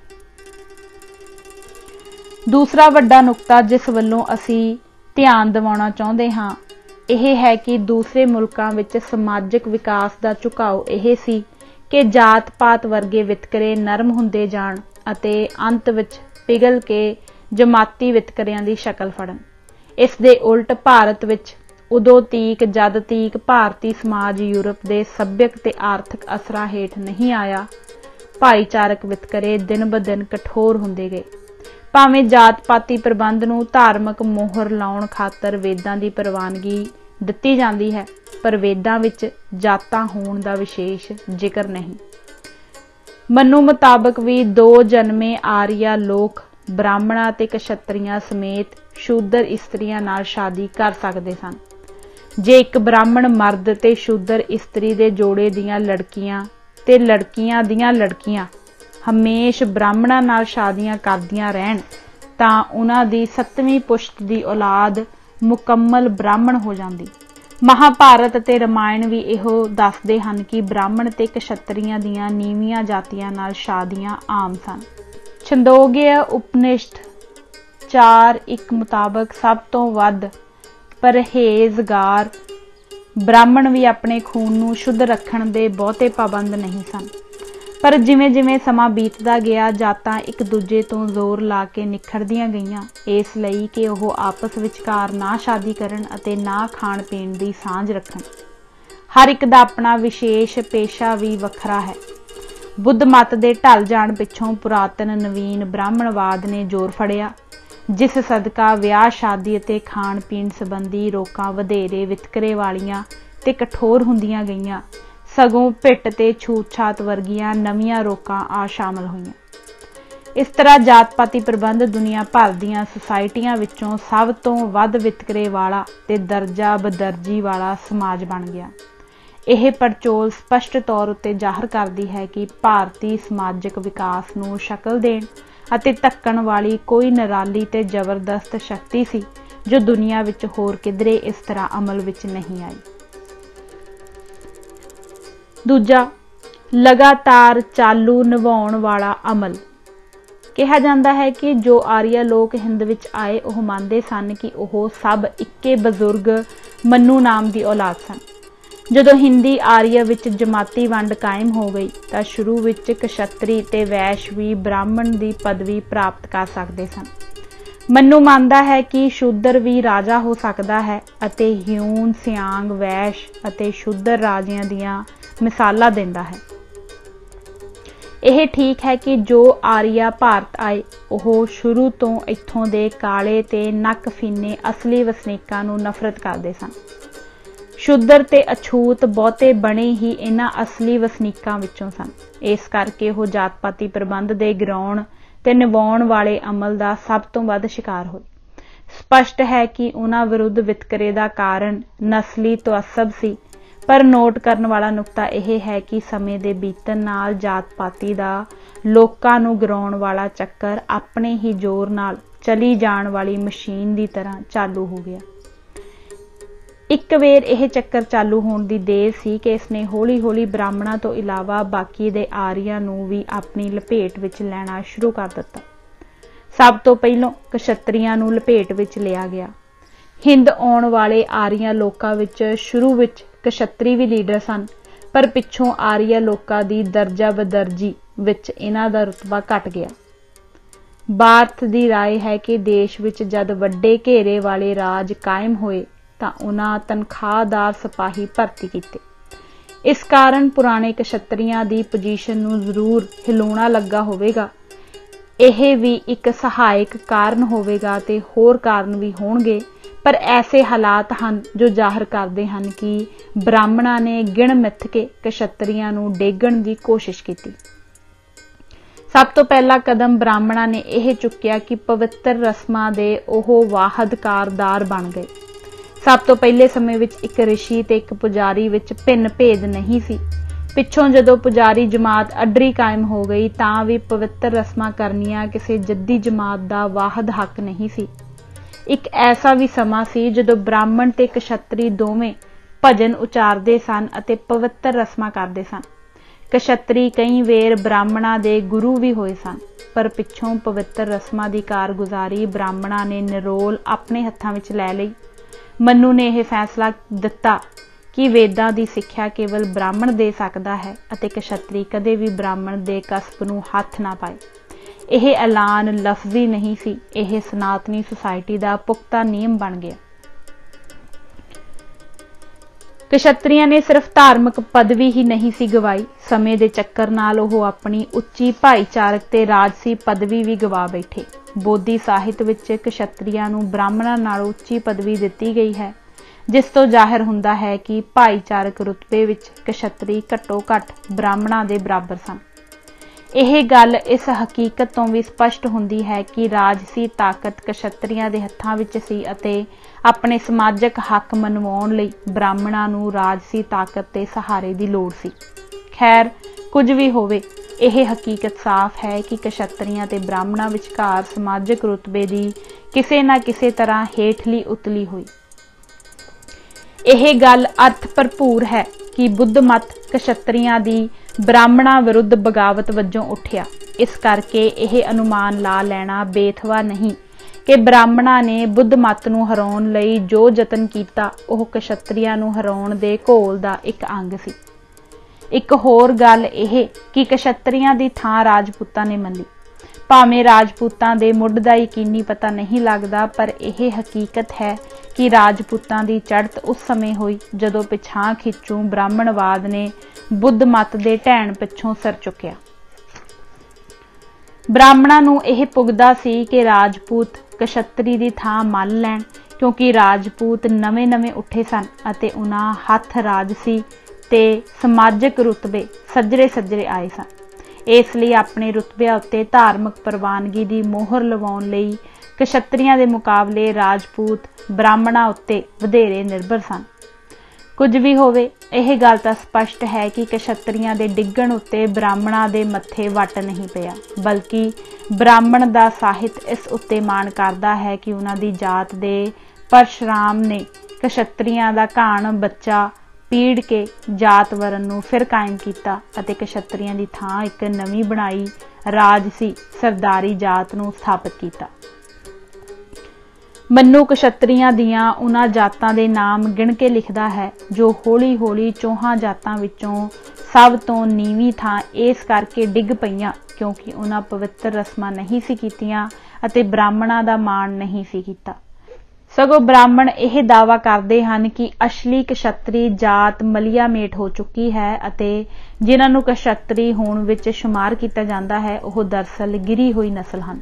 ਦੂਸਰਾ ਵੱਡਾ ਨੁਕਤਾ ਜਿਸ ਵੱਲੋਂ ਅਸੀਂ ਧਿਆਨ ਦਿਵਾਉਣਾ ਚਾਹੁੰਦੇ ਹਾਂ ਇਹ ਹੈ ਕਿ ਦੂਸਰੇ ਮੁਲਕਾਂ ਵਿੱਚ ਸਮਾਜਿਕ ਵਿਕਾਸ ਦਾ ਝੁਕਾਓ ਇਹ ਸੀ ਕਿ ਜਾਤ ਪਾਤ ਵਰਗੇ ਵਿਤਕਰੇ ਨਰਮ ਹੁੰਦੇ ਜਾਣ ਅਤੇ ਅੰਤ ਵਿੱਚ ਪਿਘਲ ਕੇ ਜਮਾਤੀ ਵਿਤਕਰਿਆਂ ਦੀ ਸ਼ਕਲ ਫੜਨ। ਇਸ ਦੇ ਉਲਟ ਭਾਰਤ ਵਿੱਚ ਉਦੋਂ ਤੀਕ ਜਦ ਤੀਕ ਭਾਰਤੀ ਸਮਾਜ ਯੂਰਪ ਦੇ ਸੱਭਿਅਕ ਤੇ ਆਰਥਿਕ ਅਸਰਾਂ ਹੇਠ ਨਹੀਂ ਆਇਆ, ਭਾਈਚਾਰਕ ਵਿਤਕਰੇ ਦਿਨ ਬ ਦਿਨ ਕਠੋਰ ਹੁੰਦੇ ਗਏ। ਭਾਵੇਂ ਜਾਤ ਪਾਤੀ ਪ੍ਰਬੰਧ ਨੂੰ ਧਾਰਮਿਕ ਮੋਹਰ ਲਾਉਣ ਖਾਤਰ ਵੇਦਾਂ ਦੀ ਪ੍ਰਵਾਨਗੀ ਦਿੱਤੀ ਜਾਂਦੀ ਹੈ, ਪਰ ਵੇਦਾਂ ਵਿੱਚ ਜਾਤਾਂ ਹੋਣ ਦਾ ਵਿਸ਼ੇਸ਼ ਜ਼ਿਕਰ ਨਹੀਂ। ਮਨੂ ਮੁਤਾਬਕ ਵੀ ਦੋ ਜਨਮੇ ਆਰੀਆ ਲੋਕ ਬ੍ਰਾਹਮਣਾਂ ਤੇ ਕਸ਼ਤਰੀਆਂ ਸਮੇਤ ਸ਼ੂਦਰ ਇਸਤਰੀਆਂ ਨਾਲ ਸ਼ਾਦੀ ਕਰ ਸਕਦੇ ਸਨ। ਜੇ ਇੱਕ ਬ੍ਰਾਹਮਣ ਮਰਦ ਤੇ ਸ਼ੂਦਰ ਇਸਤਰੀ ਦੇ ਜੋੜੇ ਦੀਆਂ ਲੜਕੀਆਂ ਤੇ ਲੜਕੀਆਂ ਦੀਆਂ ਲੜਕੀਆਂ ਹਮੇਸ਼ ਬ੍ਰਾਹਮਣਾਂ ਨਾਲ ਸ਼ਾਦੀਆਂ ਕਰਦੀਆਂ ਰਹਿਣ ਤਾਂ ਉਹਨਾਂ ਦੀ 7ਵੀਂ ਪੁਸ਼ਤ ਦੀ ਔਲਾਦ ਮੁਕੰਮਲ ਬ੍ਰਾਹਮਣ ਹੋ ਜਾਂਦੀ। ਮਹਾਭਾਰਤ ਅਤੇ ਰਮਾਇਣ ਵੀ ਇਹੋ ਦੱਸਦੇ ਹਨ ਕਿ ਬ੍ਰਾਹਮਣ ਤੇ ਕਸ਼ਤਰੀਆਂ ਦੀਆਂ ਨੀਵੀਆਂ ਜਾਤੀਆਂ ਨਾਲ ਸ਼ਾਦੀਆਂ ਆਮ ਸਨ। ਛੰਦੋਗਿਆ ਉਪਨਿਸ਼ਦ 4:1 ਮੁਤਾਬਕ ਸਭ ਤੋਂ ਵੱਧ ਪਰਹੇਜ਼ਗਾਰ ਬ੍ਰਾਹਮਣ ਵੀ ਆਪਣੇ ਖੂਨ ਨੂੰ ਸ਼ੁੱਧ ਰੱਖਣ ਦੇ ਬਹੁਤੇ ਪਾਬੰਦ ਨਹੀਂ ਸਨ। ਪਰ ਜਿਵੇਂ ਜਿਵੇਂ ਸਮਾਂ ਬੀਤਦਾ ਗਿਆ, ਜਾਤਾਂ ਇੱਕ ਦੂਜੇ ਤੋਂ ਜ਼ੋਰ ਲਾ ਕੇ ਨਿਖਰਦੀਆਂ ਗਈਆਂ, ਇਸ ਲਈ ਕਿ ਉਹ ਆਪਸ ਵਿਚਕਾਰ ਨਾ ਸ਼ਾਦੀ ਕਰਨ ਅਤੇ ਨਾ ਖਾਣ ਪੀਣ ਦੀ ਸਾਂਝ ਰੱਖਣ। ਹਰ ਇੱਕ ਦਾ ਆਪਣਾ ਵਿਸ਼ੇਸ਼ ਪੇਸ਼ਾ ਵੀ ਵੱਖਰਾ ਹੈ। ਬੁੱਧ ਮਤ ਦੇ ਢਲ ਜਾਣ ਪਿੱਛੋਂ ਪੁਰਾਤਨ ਨਵੀਨ ਬ੍ਰਾਹਮਣਵਾਦ ਨੇ ਜ਼ੋਰ ਫੜਿਆ, ਜਿਸ ਸਦਕਾ ਵਿਆਹ ਸ਼ਾਦੀ ਅਤੇ ਖਾਣ ਪੀਣ ਸੰਬੰਧੀ ਰੋਕਾਂ ਵਧੇਰੇ ਵਿਤਕਰੇ ਵਾਲੀਆਂ ਤੇ ਕਠੋਰ ਹੁੰਦੀਆਂ ਗਈਆਂ, ਸਗੋਂ ਭਿੱਟ ਤੇ ਛੂਤ-ਛਾਤ ਵਰਗੀਆਂ ਨਵੀਆਂ ਰੋਕਾਂ ਆ ਸ਼ਾਮਲ ਹੋਈਆਂ। ਇਸ ਤਰ੍ਹਾਂ ਜਾਤ-ਪਾਤੀ ਪ੍ਰਬੰਧ ਦੁਨੀਆ ਭਰ ਦੀਆਂ ਸੁਸਾਇਟੀਆਂ ਵਿੱਚੋਂ ਸਭ ਤੋਂ ਵੱਧ ਵਿਤਕਰੇ ਵਾਲਾ ਤੇ ਦਰਜਾ ਬਦਰਜੀ ਵਾਲਾ ਸਮਾਜ ਬਣ ਗਿਆ। ਇਹ ਪੜਚੋਲ ਸਪਸ਼ਟ ਤੌਰ ਉੱਤੇ ਜ਼ਾਹਰ ਕਰਦੀ ਹੈ ਕਿ ਭਾਰਤੀ ਸਮਾਜਿਕ ਵਿਕਾਸ ਨੂੰ ਸ਼ਕਲ ਦੇਣ ਅਤੇ ਧੱਕਣ ਵਾਲੀ ਕੋਈ ਨਿਰਾਲੀ ਤੇ ਜ਼ਬਰਦਸਤ ਸ਼ਕਤੀ ਸੀ ਜੋ ਦੁਨੀਆ ਵਿੱਚ ਹੋਰ ਕਿਧਰੇ ਇਸ ਤਰ੍ਹਾਂ ਅਮਲ ਵਿੱਚ ਨਹੀਂ ਆਈ। ਦੂਜਾ, ਲਗਾਤਾਰ ਚਾਲੂ ਨਿਭਾਉਣ ਵਾਲਾ ਅਮਲ। ਕਿਹਾ ਜਾਂਦਾ ਹੈ ਕਿ ਜੋ ਆਰੀਆ ਲੋਕ ਹਿੰਦ ਵਿੱਚ ਆਏ, ਉਹ ਮੰਨਦੇ ਸਨ ਕਿ ਉਹ ਸਭ ਇੱਕੇ ਬਜ਼ੁਰਗ ਮਨੂ ਨਾਮ ਦੀ ਔਲਾਦ ਸਨ। ਜਦੋਂ ਹਿੰਦੀ ਆਰੀਆ ਵਿੱਚ ਜਮਾਤੀ ਵੰਡ ਕਾਇਮ ਹੋ ਗਈ ਤਾਂ ਸ਼ੁਰੂ ਵਿੱਚ ਕਸ਼ਤਰੀ ਤੇ ਵੈਸ਼ ਵੀ ਬ੍ਰਾਹਮਣ ਦੀ ਪਦਵੀ ਪ੍ਰਾਪਤ ਕਰ ਸਕਦੇ ਸਨ। ਮਨੂ ਮੰਨਦਾ ਹੈ ਕਿ ਸ਼ੂਦਰ ਵੀ ਰਾਜਾ ਹੋ ਸਕਦਾ ਹੈ ਅਤੇ ਹਿਊਨ, ਸਿਆਂਗ, ਵੈਸ਼ ਅਤੇ ਸ਼ੂਦਰ ਰਾਜਿਆਂ ਦੀਆਂ ਮਿਸਾਲਾਂ ਦਿੰਦਾ ਹੈ। ਇਹ ਠੀਕ ਹੈ ਕਿ ਜੋ ਆਰੀਆ ਭਾਰਤ ਆਏ, ਉਹ ਸ਼ੁਰੂ ਤੋਂ ਇੱਥੋਂ ਦੇ ਕਾਲੇ ਤੇ ਨੱਕ ਫੀਨੇ ਅਸਲੀ ਵਸਨੀਕਾਂ ਨੂੰ ਨਫ਼ਰਤ ਕਰਦੇ ਸਨ। ਸ਼ੂਦਰ ਤੇ ਅਛੂਤ ਬਹੁਤੇ ਬਣੇ ਹੀ ਇਹਨਾਂ ਅਸਲੀ ਵਸਨੀਕਾਂ ਵਿੱਚੋਂ ਸਨ। ਇਸ ਕਰਕੇ ਉਹ ਜਾਤ-ਪਾਤੀ ਪ੍ਰਬੰਧ ਦੇ ਗਿਰਾਉਣ ਤੇ ਨਿਭਾਉਣ ਵਾਲੇ ਅਮਲ ਦਾ ਸਭ ਤੋਂ ਵੱਧ ਸ਼ਿਕਾਰ ਹੋਏ। ਸਪਸ਼ਟ ਹੈ ਕਿ ਉਹਨਾਂ ਵਿਰੁੱਧ ਵਿਤਕਰੇ ਦਾ ਕਾਰਨ ਨਸਲੀ ਤਅੱਸਬ ਸੀ, ਪਰ ਨੋਟ ਕਰਨ ਵਾਲਾ ਨੁਕਤਾ ਇਹ ਹੈ ਕਿ ਸਮੇਂ ਦੇ ਬੀਤਣ ਨਾਲ ਜਾਤ-ਪਾਤੀ ਦਾ ਲੋਕਾਂ ਨੂੰ ਗਿਰਾਉਣ ਵਾਲਾ ਚੱਕਰ ਆਪਣੇ ਹੀ ਜ਼ੋਰ ਨਾਲ ਚਲੀ ਜਾਣ ਵਾਲੀ ਮਸ਼ੀਨ ਦੀ ਤਰ੍ਹਾਂ ਚਾਲੂ ਹੋ ਗਿਆ। ਇੱਕ ਵੇਰ ਇਹ ਚੱਕਰ ਚਾਲੂ ਹੋਣ ਦੀ ਦੇਰ ਸੀ ਕਿ ਇਸਨੇ ਹੌਲੀ-ਹੌਲੀ ਬ੍ਰਾਹਮਣਾਂ ਤੋਂ ਇਲਾਵਾ ਬਾਕੀ ਦੇ ਆਰੀਆਂ ਨੂੰ ਵੀ ਆਪਣੀ ਲਪੇਟ ਵਿੱਚ ਲੈਣਾ ਸ਼ੁਰੂ ਕਰ ਦਿੱਤਾ। ਸਭ ਤੋਂ ਪਹਿਲਾਂ ਕਸ਼ਤਰੀਆਂ ਨੂੰ ਲਪੇਟ ਵਿੱਚ ਲਿਆ ਗਿਆ। ਹਿੰਦ ਆਉਣ ਵਾਲੇ ਆਰੀਆ ਲੋਕਾਂ ਵਿੱਚ ਸ਼ੁਰੂ ਵਿੱਚ ਕਸ਼ਤਰੀ ਵੀ ਲੀਡਰ ਸਨ, ਪਰ ਪਿੱਛੋਂ ਆਰੀਆ ਲੋਕਾਂ ਦੀ ਦਰਜਾ ਬਦਰਜੀ ਵਿੱਚ ਇਹਨਾਂ ਦਾ ਰੁਤਬਾ ਘਟ ਗਿਆ। ਬਾਰਥ ਦੀ ਰਾਏ ਹੈ ਕਿ ਦੇਸ਼ ਵਿੱਚ ਜਦ ਵੱਡੇ ਘੇਰੇ ਵਾਲੇ ਰਾਜ ਕਾਇਮ ਹੋਏ ਤਾਂ ਉਹਨਾਂ ਤਨਖਾਹਦਾਰ ਸਿਪਾਹੀ ਭਰਤੀ ਕੀਤੇ। ਇਸ ਕਾਰਨ ਪੁਰਾਣੇ ਕਸ਼ਤਰੀਆਂ ਦੀ ਪੋਜੀਸ਼ਨ ਨੂੰ ਜ਼ਰੂਰ ਹਿਲਾਉਣਾ ਲੱਗਾ ਹੋਵੇਗਾ। ਇਹ ਵੀ ਇੱਕ ਸਹਾਇਕ ਕਾਰਨ ਹੋਵੇਗਾ ਤੇ ਹੋਰ ਕਾਰਨ ਵੀ ਹੋਣਗੇ, ਪਰ ਐਸੇ ਹਾਲਾਤ ਹਨ ਜੋ ਜ਼ਾਹਰ ਕਰਦੇ ਹਨ ਕਿ ਬ੍ਰਾਹਮਣਾਂ ਨੇ ਗਿਣ ਮਿੱਥ ਕੇ ਕਸ਼ਤਰੀਆਂ ਨੂੰ ਡੇਗਣ ਦੀ ਕੋਸ਼ਿਸ਼ ਕੀਤੀ। ਸਭ ਤੋਂ ਪਹਿਲਾ ਕਦਮ ਬ੍ਰਾਹਮਣਾਂ ਨੇ ਇਹ ਚੁੱਕਿਆ ਕਿ ਪਵਿੱਤਰ ਰਸਮਾਂ ਦੇ ਉਹ ਵਾਹਦਕਾਰਦਾਰ ਬਣ ਗਏ। ਸਭ ਤੋਂ ਪਹਿਲੇ ਸਮੇਂ ਵਿੱਚ ਇੱਕ ਰਿਸ਼ੀ ਤੇ ਇੱਕ ਪੁਜਾਰੀ ਵਿੱਚ ਭਿੰਨ ਭੇਦ ਨਹੀਂ ਸੀ। ਪਿੱਛੋਂ ਜਦੋਂ ਪੁਜਾਰੀ ਜਮਾਤ ਅੱਡਰੀ ਕਾਇਮ ਹੋ ਗਈ ਤਾਂ ਵੀ ਪਵਿੱਤਰ ਰਸਮਾਂ ਕਰਨੀਆਂ ਕਿਸੇ ਜੱਦੀ ਜਮਾਤ ਦਾ ਵਾਹਦ ਹੱਕ ਨਹੀਂ ਸੀ। ਇੱਕ ਐਸਾ ਵੀ ਸਮਾਂ ਸੀ ਜਦੋਂ ਬ੍ਰਾਹਮਣ ਤੇ ਕਸ਼ਤਰੀ ਦੋਵੇਂ ਭਜਨ ਉਚਾਰਦੇ ਸਨ ਅਤੇ ਪਵਿੱਤਰ ਰਸਮਾਂ ਕਰਦੇ ਸਨ। ਕਸ਼ਤਰੀ ਕਈ ਵੇਰ ਬ੍ਰਾਹਮਣਾਂ ਦੇ ਗੁਰੂ ਵੀ ਹੋਏ ਸਨ, ਪਰ ਪਿੱਛੋਂ ਪਵਿੱਤਰ ਰਸਮਾਂ ਦੀ ਕਾਰਗੁਜ਼ਾਰੀ ਬ੍ਰਾਹਮਣਾਂ ਨੇ ਨਿਰੋਲ ਆਪਣੇ ਹੱਥਾਂ ਵਿੱਚ ਲੈ ਲਈ। ਮਨੂ ਨੇ ਇਹ ਫੈਸਲਾ ਦਿੱਤਾ ਕਿ ਵੇਦਾਂ ਦੀ ਸਿੱਖਿਆ ਕੇਵਲ ਬ੍ਰਾਹਮਣ ਦੇ ਸਕਦਾ ਹੈ ਅਤੇ ਕਸ਼ਤਰੀ ਕਦੇ ਵੀ ਬ੍ਰਾਹਮਣ ਦੇ ਕਸਬ ਨੂੰ ਹੱਥ ਨਾ ਪਾਏ। ਇਹ ਐਲਾਨ ਲਫ਼ਜ਼ੀ ਨਹੀਂ ਸੀ, ਇਹ ਸਨਾਤਨੀ ਸੁਸਾਇਟੀ ਦਾ ਪੁਖਤਾ ਨਿਯਮ ਬਣ ਗਿਆ। ਕਸ਼ਤਰੀਆਂ ਨੇ ਸਿਰਫ ਧਾਰਮਿਕ ਪਦਵੀ ਹੀ ਨਹੀਂ ਸੀ ਗਵਾਈ, ਸਮੇਂ ਦੇ ਚੱਕਰ ਨਾਲ ਉਹ ਆਪਣੀ ਉੱਚੀ ਭਾਈਚਾਰਕ ਤੇ ਰਾਜਸੀ ਪਦਵੀ ਵੀ ਗਵਾ ਬੈਠੇ। ਬੋਧੀ ਸਾਹਿਤ ਵਿੱਚ ਕਸ਼ਤਰੀਆਂ ਨੂੰ ਬ੍ਰਾਹਮਣਾਂ ਨਾਲੋਂ ਉੱਚੀ ਪਦਵੀ ਦਿੱਤੀ ਗਈ ਹੈ, ਜਿਸ ਤੋਂ ਜ਼ਾਹਿਰ ਹੁੰਦਾ ਹੈ ਕਿ ਭਾਈਚਾਰਕ ਰੁਤਬੇ ਵਿੱਚ ਕਸ਼ਤਰੀ ਘੱਟੋ ਘੱਟ ਬ੍ਰਾਹਮਣਾਂ ਦੇ ਬਰਾਬਰ ਸਨ। ਇਹ ਗੱਲ ਇਸ ਹਕੀਕਤ ਤੋਂ ਵੀ ਸਪਸ਼ਟ ਹੁੰਦੀ ਹੈ ਕਿ ਰਾਜਸੀ ਤਾਕਤ ਕਸ਼ਤਰੀਆਂ ਦੇ ਹੱਥਾਂ ਵਿੱਚ ਸੀ ਅਤੇ ਆਪਣੇ ਸਮਾਜਿਕ ਹੱਕ ਮਨਵਾਉਣ ਲਈ ਬ੍ਰਾਹਮਣਾਂ ਨੂੰ ਰਾਜਸੀ ਤਾਕਤ ਤੇ ਸਹਾਰੇ ਦੀ ਲੋੜ ਸੀ। ਖੈਰ, ਕੁਝ ਵੀ ਹੋਵੇ, ਇਹ ਹਕੀਕਤ ਸਾਫ਼ ਹੈ ਕਿ ਕਸ਼ਤਰੀਆਂ ਤੇ ਬ੍ਰਾਹਮਣਾਂ ਵਿਚਕਾਰ ਸਮਾਜਿਕ ਰੁਤਬੇ ਦੀ ਕਿਸੇ ਨਾ ਕਿਸੇ ਤਰ੍ਹਾਂ ਹੇਠਲੀ ਉਤਲੀ ਹੋਈ। ਇਹ ਗੱਲ ਅਰਥ ਭਰਪੂਰ ਹੈ ਕਿ ਬੁੱਧ ਮਤ ਕਸ਼ਤਰੀਆਂ ਦੀ ਬ੍ਰਾਹਮਣਾਂ ਵਿਰੁੱਧ ਬਗਾਵਤ ਵਜੋਂ ਉੱਠਿਆ। इस करके यह अनुमान ला लेना बेथवा नहीं कि ब्राह्मणों ने बुद्ध मत नूं हराउण लई जो यतन कीता ओह कछत्रियां नूं हराउण दे घोल दा एक अंग सी। एक होर गल यह कि कछत्रियां दी थां राजपूतां ने मल्ली। भावें राजपूतां दे मुੱਢ दा यकीनी पता नहीं लगदा, पर यह हकीकत है कि राजपूतां दी चढ़त उस समय हुई जदों पिछां खिच्चू ब्राह्मणवाद ने बुद्ध मत दे ढैण पिछों सिर चुकिया। ब्राह्मणां नूं यह पुगदा सी कि राजपूत कछत्री दी थां मल लैण, क्योंकि राजपूत नवें नवें उठे सन अते उन्हां हथ राजसी ते समाजिक रुतबे सजरे सजरे आए सन। इसलिए अपने रुतबिਆਂ उत्ते धार्मिक प्रवानगी की मोहर लवाउण लई कछत्रियां दे मुकाबले राजपूत ब्राह्मणां उत्ते वधेरे निर्भर सन। कुछ भी होवे, यह गल तां स्पष्ट है कि कछत्रियां दे डिग्गण उत्ते ब्राह्मणां दे मत्थे वट नहीं पिया, बल्कि ब्राह्मण दा ਸਾਹਿਤ इस उत्ते मान करदा है कि उन्हां दी जात दे परशुराम ने कछत्रियां दा घाण बच्चा पीड़ के जात वरन नूं फिर कायम कीता अते कछत्रियां दी थां एक नवीं बनाई राजसी सरदारी जात नूं स्थापित कीता। मन्नू कछत्रियां दियां उन्हां जातां दे नाम गिण के लिखदा है जो हौली हौली चौहां जातां विचों सब तो नीवीं थां इस करके डिग पईयां क्योंकि उन्हां पवित्र रस्मां नहीं सी कीतियां अते ब्राह्मणां दा मान नहीं सी कीता। सगों ब्राह्मण यह दावा करते हैं कि असली कछत्री जात मलिया मेट हो चुकी है अते जिन्हां नूं कछत्री होण विच शुमार किया जाता है वह दरअसल गिरी हुई नस्ल हैं।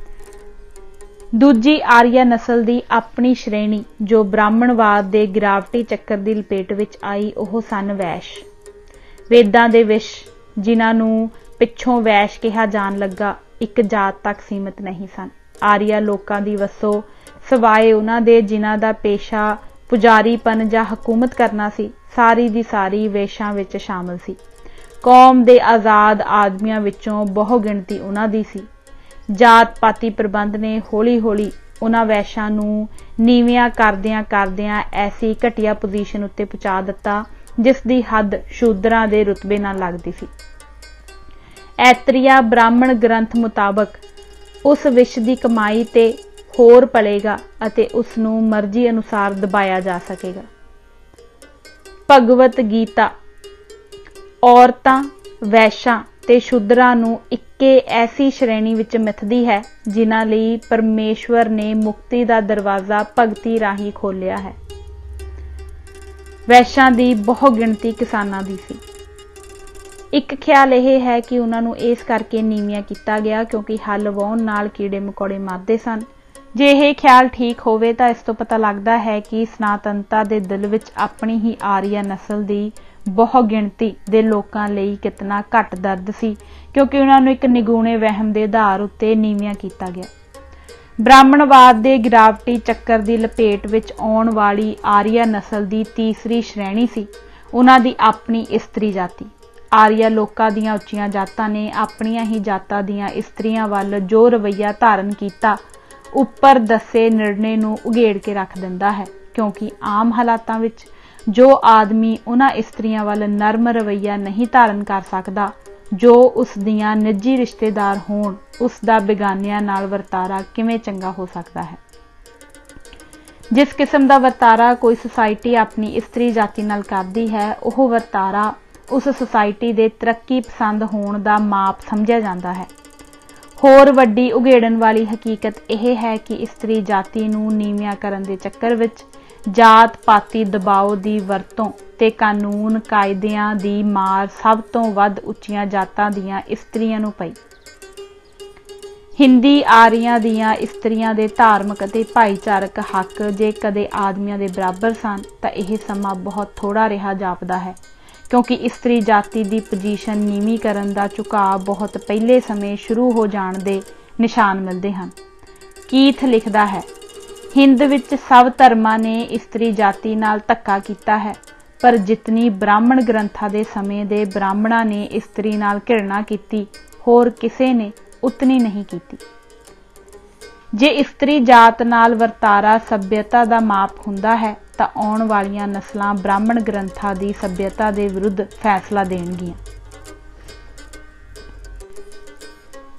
दूजी आर्या नस्ल की अपनी श्रेणी जो ब्राह्मणवाद के गिरावटी चक्कर की लपेट विच आई वह सन वैश। वेदां दे विश जिन्हां नूं पिछों वैश कहा जान लगा एक जात तक सीमित नहीं सन। आर्या लोकां दी वसो सवाए उन्हां दे जिन्हां दा पेशा पुजारीपन जां हुकूमत करना सी सारी दी सारी वेशां विच शामिल सी। कौम दे आज़ाद आदमियां विचों बहु गिणती उन्हां दी सी। जात पाती प्रबंध ने हौली हौली उन्हां वैशां नूं नीवियां करदियां करदियां ऐसी घटिया पोजीशन उत्ते पहुंचा दिता जिस दी हद शूदरां दे रुतबे नाल लगदी सी। ऐतरिया ब्राह्मण ग्रंथ मुताबक उस विश दी कमाई ते होर पलेगा अते उसनूं मर्जी अनुसार दबाया जा सकेगा। भगवत गीता औरतां वैशां ते शूदरां नूं इक्के ऐसी श्रेणी विच मिथदी है जिन्हां लई परमेश्वर ने मुक्ति दा दरवाजा भगती राही खोलिया है। वैशां दी बहु गिणती किसानां दी सी। एक ख्याल यह है कि उन्हां नूं इस करके नीवियां किया गया क्योंकि हल वाउण नाल कीड़े मकोड़े मरदे सन। जे यह ख्याल ठीक होवे तां इस तों पता लगदा है कि सनातनता दे दिल विच अपनी ही आर्या नस्ल दी बहु गिणती दे लोकां लई कितना घट दर्द सी क्योंकि उन्हां नूं एक निगूणे वहम दे आधार उत्ते नीवियां किया गया। ब्राह्मणवाद दे गिरावटी चक्कर दी लपेट विच आउण वाली आर्या नस्ल दी तीसरी श्रेणी सी उन्हां दी अपनी इस्त्री जाति। आर्या लोकां दीयां उच्चियां जातां ने अपणियां ही जातां दीयां इस्त्रियां वल जो रवैया धारण कीता उपर दसे निर्णय नूं उघेड़ के रख दिंदा है क्योंकि आम हालातां विच जो आदमी उन्हां इस्त्रियां वल नरम रवैया नहीं धारण कर सकदा जो उस दियां निजी रिश्तेदार होण उसदा बेगानियां नाल वर्तारा किवें चंगा हो सकदा है। जिस किस्म दा वर्तारा कोई सोसाइटी अपनी इस्त्री जाति नाल करदी है ओह वर्तारा उस सोसाइटी दे तरक्की पसंद होण दा माप समझिया जांदा है। होर वड्डी उघेड़न वाली हकीकत यह है कि इस्त्री जाति नूं नीवियां करन दे चक्कर विच जात पाती दबाव दी वरतों ते कानून कायदियां दी मार सब तो वध उच्चियां जातां दीयां इस्त्रियां नूं पई। हिंदी आरियां दीयां इस्त्रियां दे धार्मिक अते भाईचारक हक जे कदे आदमियां दे बराबर सन तां यह समा बहुत थोड़ा रहा जापदा है क्योंकि इस्त्री जाति की पोजीशन नीवी करन दा झुकाव बहुत पहले समय शुरू हो जाण दे निशान मिलते हैं। कीथ लिखदा है हिंद विच सब धर्मां ने इस्त्री जाति नाल धक्का कीता है पर जितनी ब्राह्मण ग्रंथां दे समय दे ब्राह्मणां ने इस्त्री नाल घृणा कीती होर किसे ने उतनी नहीं कीती। जे इस्त्री जात नाल वर्तारा सभ्यता दा माप हुंदा है तां आउण वालियां नस्लां ब्राह्मण ग्रंथां दी सभ्यता दे विरुद्ध फैसला देणगियां।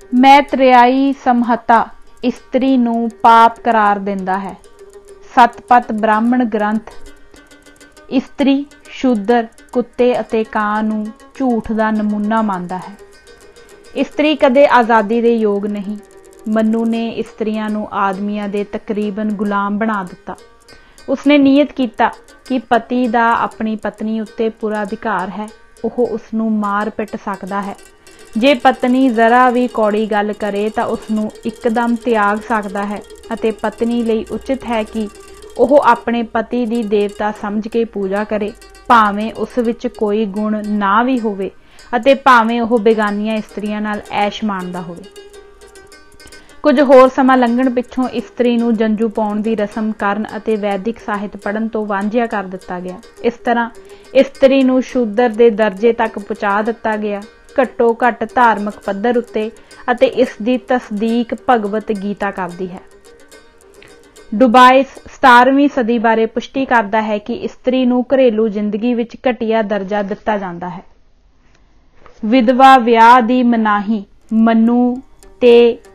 मैत्रेयी संहिता इस्त्री नूं पाप करार दिंदा है। सतपथ ब्राह्मण ग्रंथ इस्त्री, शूद्र, कुत्ते अते ਕਾਂ नूं झूठ दा नमूना मानदा है। इस्त्री कदे आज़ादी दे योग नहीं। मनु ने इस्त्रियां नूं आदमियां दे तकरीबन गुलाम बना दिता। उसने नीयत कीता कि पति दा अपनी पत्नी उत्ते पूरा अधिकार है, ओह उसनूं मार पिट सकदा है। जे पत्नी जरा भी कौड़ी गल करे तां उसनूं इकदम त्याग सकदा है अते पत्नी लई उचित है कि ओह अपने पति दी देवता समझ के पूजा करे, भावें उस विच कोई गुण ना भी होवे अते भावें ओह बेगानियां इस्त्रियां नाल ऐश माणदा होवे। कुछ होर समां लंघण पिछों इस्त्री नूं जंजू पाउण दी रस्म करन अते वैदिक ਸਾਹਿਤ पढ़न तो वांझिया कर दिता गया। इस तरह इस्त्री नूं शूद्र दे दर्जे तक पहुंचा दिता गया, घट्टो घट धार्मिक पद्धर उत्ते, अते इस दी तस्दीक भगवत गीता करदी है। डुबाइस 17वीं सदी बारे पुष्टि करदा है कि इस्त्री नूं घरेलू जिंदगी विच घटिया दर्जा दिता जांदा है। विधवा विआह दी मनाही मनु ते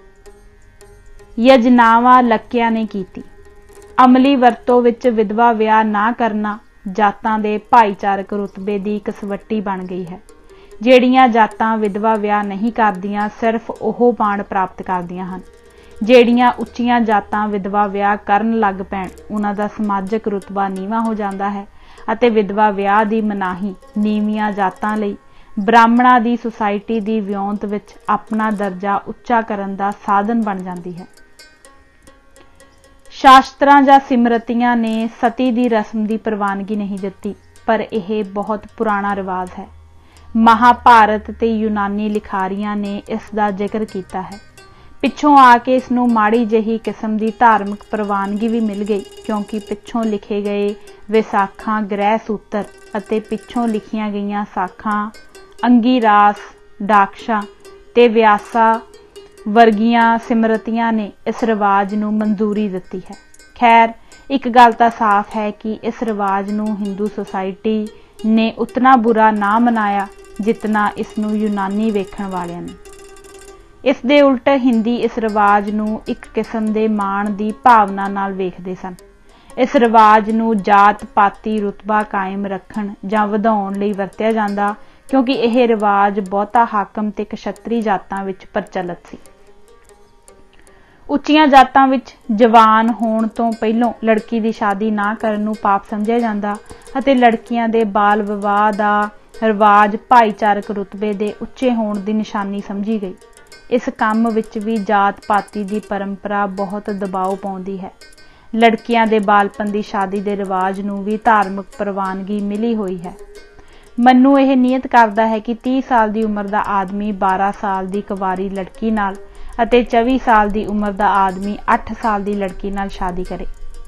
यजनावा लकिया ने कीती। अमली वरतों विच विधवा विआह ना करना जातां दे भाईचारक रुतबे दी कसवट्टी बन गई है। ਜਿਹੜੀਆਂ जातां विधवा विआह नहीं करदियां सिर्फ ओह माण प्राप्त करदियां हन। ਜਿਹੜੀਆਂ ਉੱਚੀਆਂ जातां विधवा विआह करन लग पैण उन्हां दा समाजिक रुतबा नीवा हो जाता है अते विधवा विआह दी मनाही नीवियां जातां लई ब्राह्मणां दी सुसाइटी दी विਉਂਤ विच अपना दर्जा ਉੱਚਾ करन दा साधन बन जाती है। शास्त्रां जां सिमरतियां ने सती दी रस्म दी प्रवानगी नहीं दिती, पर यह बहुत पुराना रिवाज है। महाभारत ते यूनानी लिखारियां ने इसका जिक्र किया है। पिछों आके इसनूं माड़ी जही किस्म की धार्मिक प्रवानगी भी मिल गई, क्योंकि पिछों लिखे गए विसाखां ग्रह सूत्र अते पिछों लिखियां गईयां साखां अंगीरास, डाकशा ते व्यासा वर्गियां सिमरतियां ने इस रिवाज नूं मंजूरी दिती है। खैर, एक गल तां साफ है कि इस रिवाज नूं हिंदू सोसाइटी ने उतना बुरा ना मनाया जितना इसनूं यूनानी वेखण वालियां ने। इस दे उल्ट हिंदी इस रिवाज नूं एक किस्म दे माण दी भावना नाल वेखदे सन। इस रिवाज नूं जात पाती रुतबा कायम रखण जां वधाउण लई वरतिया जांदा, क्योंकि यह रिवाज बहुता हाकम ते कछत्री जातां विच प्रचलित सी। ਉੱਚੀਆਂ जातां विच जवान होण तो पहलों लड़की की शादी ना करन नूं पाप समझिया जांदा अते लड़कियां दे बाल विवाह दा रिवाज भाईचारक रुतबे दे उच्चे होण दी निशानी समझी गई। इस काम विच भी जात पाती दी परंपरा बहुत दबाव पाउंदी है। लड़कियां दे बालपन दी शादी दे रिवाज नूं भी धार्मिक प्रवानगी मिली हुई है। मनु यह नियत करदा है कि 30 साल की उम्र का आदमी 12 साल की कुंवारी लड़की नाल अते 24 साल की उम्र का आदमी 8 साल की लड़की नाल शादी करे।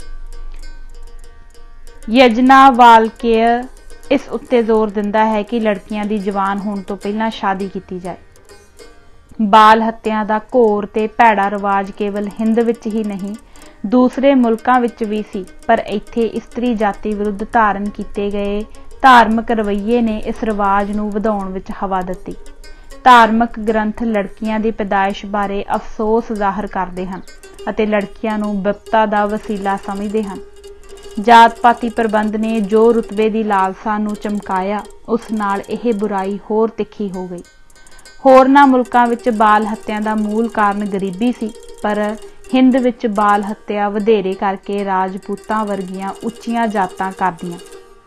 यजनावाल्क्य इस उत्ते जोर दिंदा है कि लड़कियां दी जवान होण तो पहलां शादी की जाए। बाल हत्या का घोर ते भैड़ा रिवाज केवल हिंद विच ही नहीं दूसरे मुल्कां विच भी सी, पर इत्थे इस्त्री जाति विरुद्ध धारण किए गए धार्मिक रवैये ने इस रिवाज नूं वधाउण विच हवा दित्ती। धार्मिक ग्रंथ लड़कियां दी पैदाइश बारे अफसोस जाहिर करते हैं अते लड़कियां नूं विपता दा वसीला समझते हैं। जात पाती प्रबंध ने जो रुतबे की लालसा नूं चमकाया, उस नाल यह बुराई होर तिखी हो गई। होरनां मुल्कां विच बाल हत्या का मूल कारण गरीबी सी, पर हिंद विच बाल हत्या वधेरे करके राजपूतां वर्गियां उच्चियां जातां करदियां।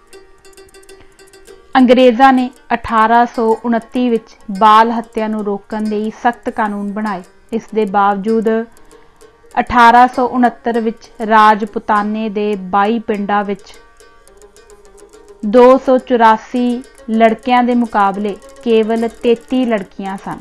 अंग्रेज़ां ने 1829 विच बाल हत्या नूं रोकण लई सख्त कानून बनाए। इस दे बावजूद 1869 विच राजपुताने दे 22 पिंडां विच 284 लड़कियां दे मुकाबले केवल 33 लड़कियां सन।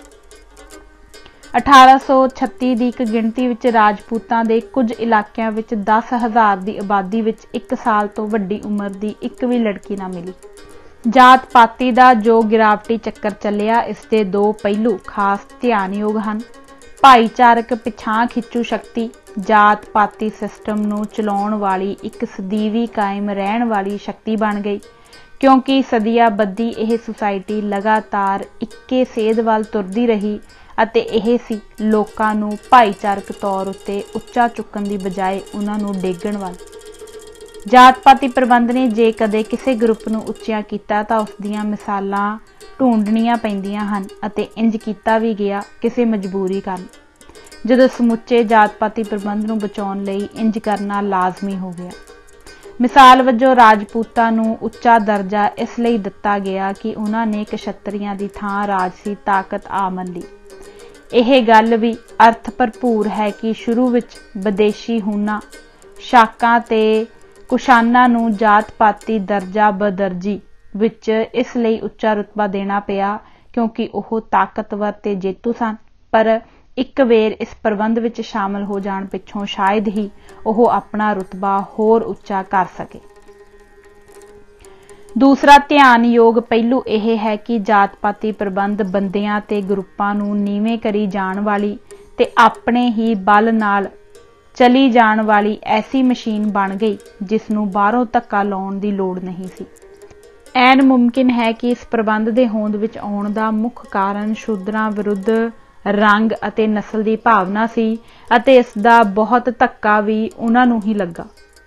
1836 की एक गिणती विच राजपूतां दे कुछ इलाकिਆਂ विच 10,000 की आबादी विच 1 साल तो वड्डी उम्र की एक भी लड़की ना मिली। जात पाती का जो गिरावटी चक्कर चलिया, इसके दो पहलू खास ध्यानयोग हैं। भाईचारक पिछां खिंचू शक्ति जात पाती सिस्टम नूं चलाउण वाली एक सदीवी कायम रहण वाली शक्ति बन गई, क्योंकि सदिया बद्धी यह सोसाइटी लगातार इक्के सेध वाल तुरदी रही ਅਤੇ ਇਹ ਸੀ ਲੋਕਾਂ ਨੂੰ ਭਾਈਚਾਰਕ ਤੌਰ ਉੱਤੇ ਉੱਚਾ ਚੁੱਕਣ ਦੀ ਬਜਾਏ ਉਹਨਾਂ ਨੂੰ ਡੇਗਣ ਵੱਲ। ਜਾਤ ਪਾਤੀ ਪ੍ਰਬੰਧ ਨੇ ਜੇ ਕਦੇ ਕਿਸੇ ਗਰੁੱਪ ਨੂੰ ਉੱਚਿਆ ਕੀਤਾ ਤਾਂ ਉਸ ਦੀਆਂ ਮਿਸਾਲਾਂ ਢੂੰਡਣੀਆਂ ਪੈਂਦੀਆਂ ਹਨ ਅਤੇ ਇੰਜ ਕੀਤਾ ਵੀ ਗਿਆ ਕਿਸੇ ਮਜਬੂਰੀ ਕਾਰਨ, ਜਦੋਂ ਸਮੁੱਚੇ ਜਾਤ ਪਾਤੀ ਪ੍ਰਬੰਧ ਨੂੰ ਬਚਾਉਣ ਲਈ ਇੰਜ ਕਰਨਾ ਲਾਜ਼ਮੀ ਹੋ ਗਿਆ। ਮਿਸਾਲ ਵਜੋਂ ਰਾਜਪੂਤਾਂ ਨੂੰ ਉੱਚਾ ਦਰਜਾ ਇਸ ਲਈ ਦਿੱਤਾ ਗਿਆ ਕਿ ਉਹਨਾਂ ਨੇ ਕਸ਼ੱਤਰੀਆਂ ਦੀ ਥਾਂ ਰਾਜਸੀ ਤਾਕਤ ਆ ਮੰਨੀ। ਇਹ ਗੱਲ ਵੀ ਅਰਥ ਭਰਪੂਰ ਹੈ ਕਿ ਸ਼ੁਰੂ ਵਿੱਚ ਵਿਦੇਸ਼ੀ ਹੂਣਾ, ਸ਼ਾਕਾਂ ਤੇ ਕੁਸ਼ਾਨਾਂ ਨੂੰ ਜਾਤ ਪਾਤੀ ਦਰਜਾ ਬਦਰਜੀ ਵਿੱਚ ਇਸ ਲਈ ਉੱਚਾ ਰੁਤਬਾ ਦੇਣਾ ਪਿਆ ਕਿਉਂਕਿ ਉਹ ਤਾਕਤਵਰ ਤੇ ਜੇਤੂ ਸਨ, ਪਰ ਇੱਕ ਵੇਰ ਇਸ ਪ੍ਰਬੰਧ ਵਿੱਚ ਸ਼ਾਮਲ ਹੋ ਜਾਣ ਪਿੱਛੋਂ ਸ਼ਾਇਦ ਹੀ ਉਹ ਆਪਣਾ ਰੁਤਬਾ ਹੋਰ ਉੱਚਾ ਕਰ ਸਕੇ। ਦੂਸਰਾ ਧਿਆਨਯੋਗ ਪਹਿਲੂ ਇਹ ਹੈ ਕਿ ਜਾਤ ਪਾਤੀ ਪ੍ਰਬੰਧ ਬੰਦਿਆਂ ਤੇ ਗਰੁੱਪਾਂ ਨੂੰ ਨੀਵੇਂ ਕਰੀ ਜਾਣ ਵਾਲੀ ਤੇ ਆਪਣੇ ਹੀ ਬਲ ਨਾਲ ਚਲੀ ਜਾਣ ਵਾਲੀ ਐਸੀ ਮਸ਼ੀਨ ਬਣ ਗਈ ਜਿਸ ਨੂੰ ਬਾਹਰੋਂ ਧੱਕਾ ਲਾਉਣ ਦੀ ਲੋੜ ਨਹੀਂ ਸੀ। ਐਨ ਮੁਮਕਿਨ ਹੈ ਕਿ ਇਸ ਪ੍ਰਬੰਧ ਦੇ ਹੋਂਦ ਵਿੱਚ ਆਉਣ ਦਾ ਮੁੱਖ ਕਾਰਨ ਸ਼ੂਦਰਾਂ ਵਿਰੁੱਧ ਰੰਗ ਅਤੇ ਨਸਲ ਦੀ ਭਾਵਨਾ ਸੀ ਅਤੇ ਇਸ ਦਾ ਬਹੁਤ ਧੱਕਾ ਵੀ ਉਹਨਾਂ ਨੂੰ ਹੀ ਲੱਗਾ।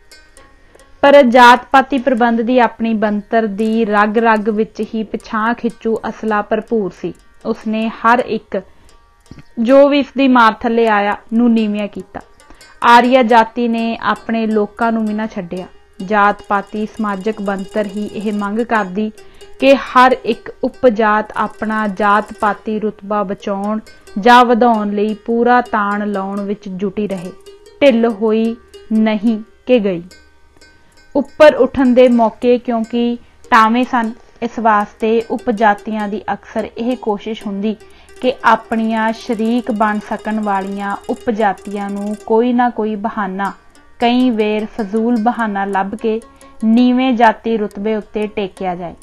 ਪਰ ਜਾਤ ਪਾਤੀ ਪ੍ਰਬੰਧ ਦੀ ਆਪਣੀ ਬਣਤਰ ਦੀ ਰਗ ਰਗ ਵਿੱਚ ਹੀ ਪਿਛਾਂਹ ਖਿੱਚੂ ਅਸਲਾ ਭਰਪੂਰ ਸੀ। ਉਸਨੇ ਹਰ ਇੱਕ ਜੋ ਵੀ ਇਸ ਦੀ ਮਾਰ ਥੱਲੇ ਆਇਆ ਨੂੰ ਨੀਵਿਆਂ ਕੀਤਾ। ਆਰੀਆ ਜਾਤੀ ਨੇ ਆਪਣੇ ਲੋਕਾਂ ਨੂੰ ਵੀ ਨਾ ਛੱਡਿਆ। ਜਾਤ ਪਾਤੀ ਸਮਾਜਿਕ ਬਣਤਰ ਹੀ ਇਹ ਮੰਗ ਕਰਦੀ ਕਿ ਹਰ ਇੱਕ ਉਪਜਾਤ ਆਪਣਾ ਜਾਤ ਪਾਤੀ ਰੁਤਬਾ ਬਚਾਉਣ ਜਾਂ ਵਧਾਉਣ ਲਈ ਪੂਰਾ ਤਾਣ ਲਾਉਣ ਵਿੱਚ ਜੁਟੀ ਰਹੇ, ਢਿੱਲ ਹੋਈ ਨਹੀਂ ਕਿ ਗਈ। ਉੱਪਰ ਉੱਠਣ ਦੇ ਮੌਕੇ ਕਿਉਂਕਿ ਟਾਵੇਂ ਸਨ, ਇਸ ਵਾਸਤੇ ਉਪਜਾਤੀਆਂ ਦੀ ਅਕਸਰ ਇਹ ਕੋਸ਼ਿਸ਼ ਹੁੰਦੀ ਕਿ ਆਪਣੀਆਂ ਸ਼ਰੀਕ ਬਣ ਸਕਣ ਵਾਲੀਆਂ ਉਪਜਾਤੀਆਂ ਨੂੰ ਕੋਈ ਨਾ ਕੋਈ ਬਹਾਨਾ, ਕਈ ਵੇਰ ਫਜ਼ੂਲ ਬਹਾਨਾ ਲੱਭ ਕੇ ਨੀਵੇਂ ਜਾਤੀ ਰੁਤਬੇ ਉੱਤੇ ਟੇਕਿਆ ਜਾਏ।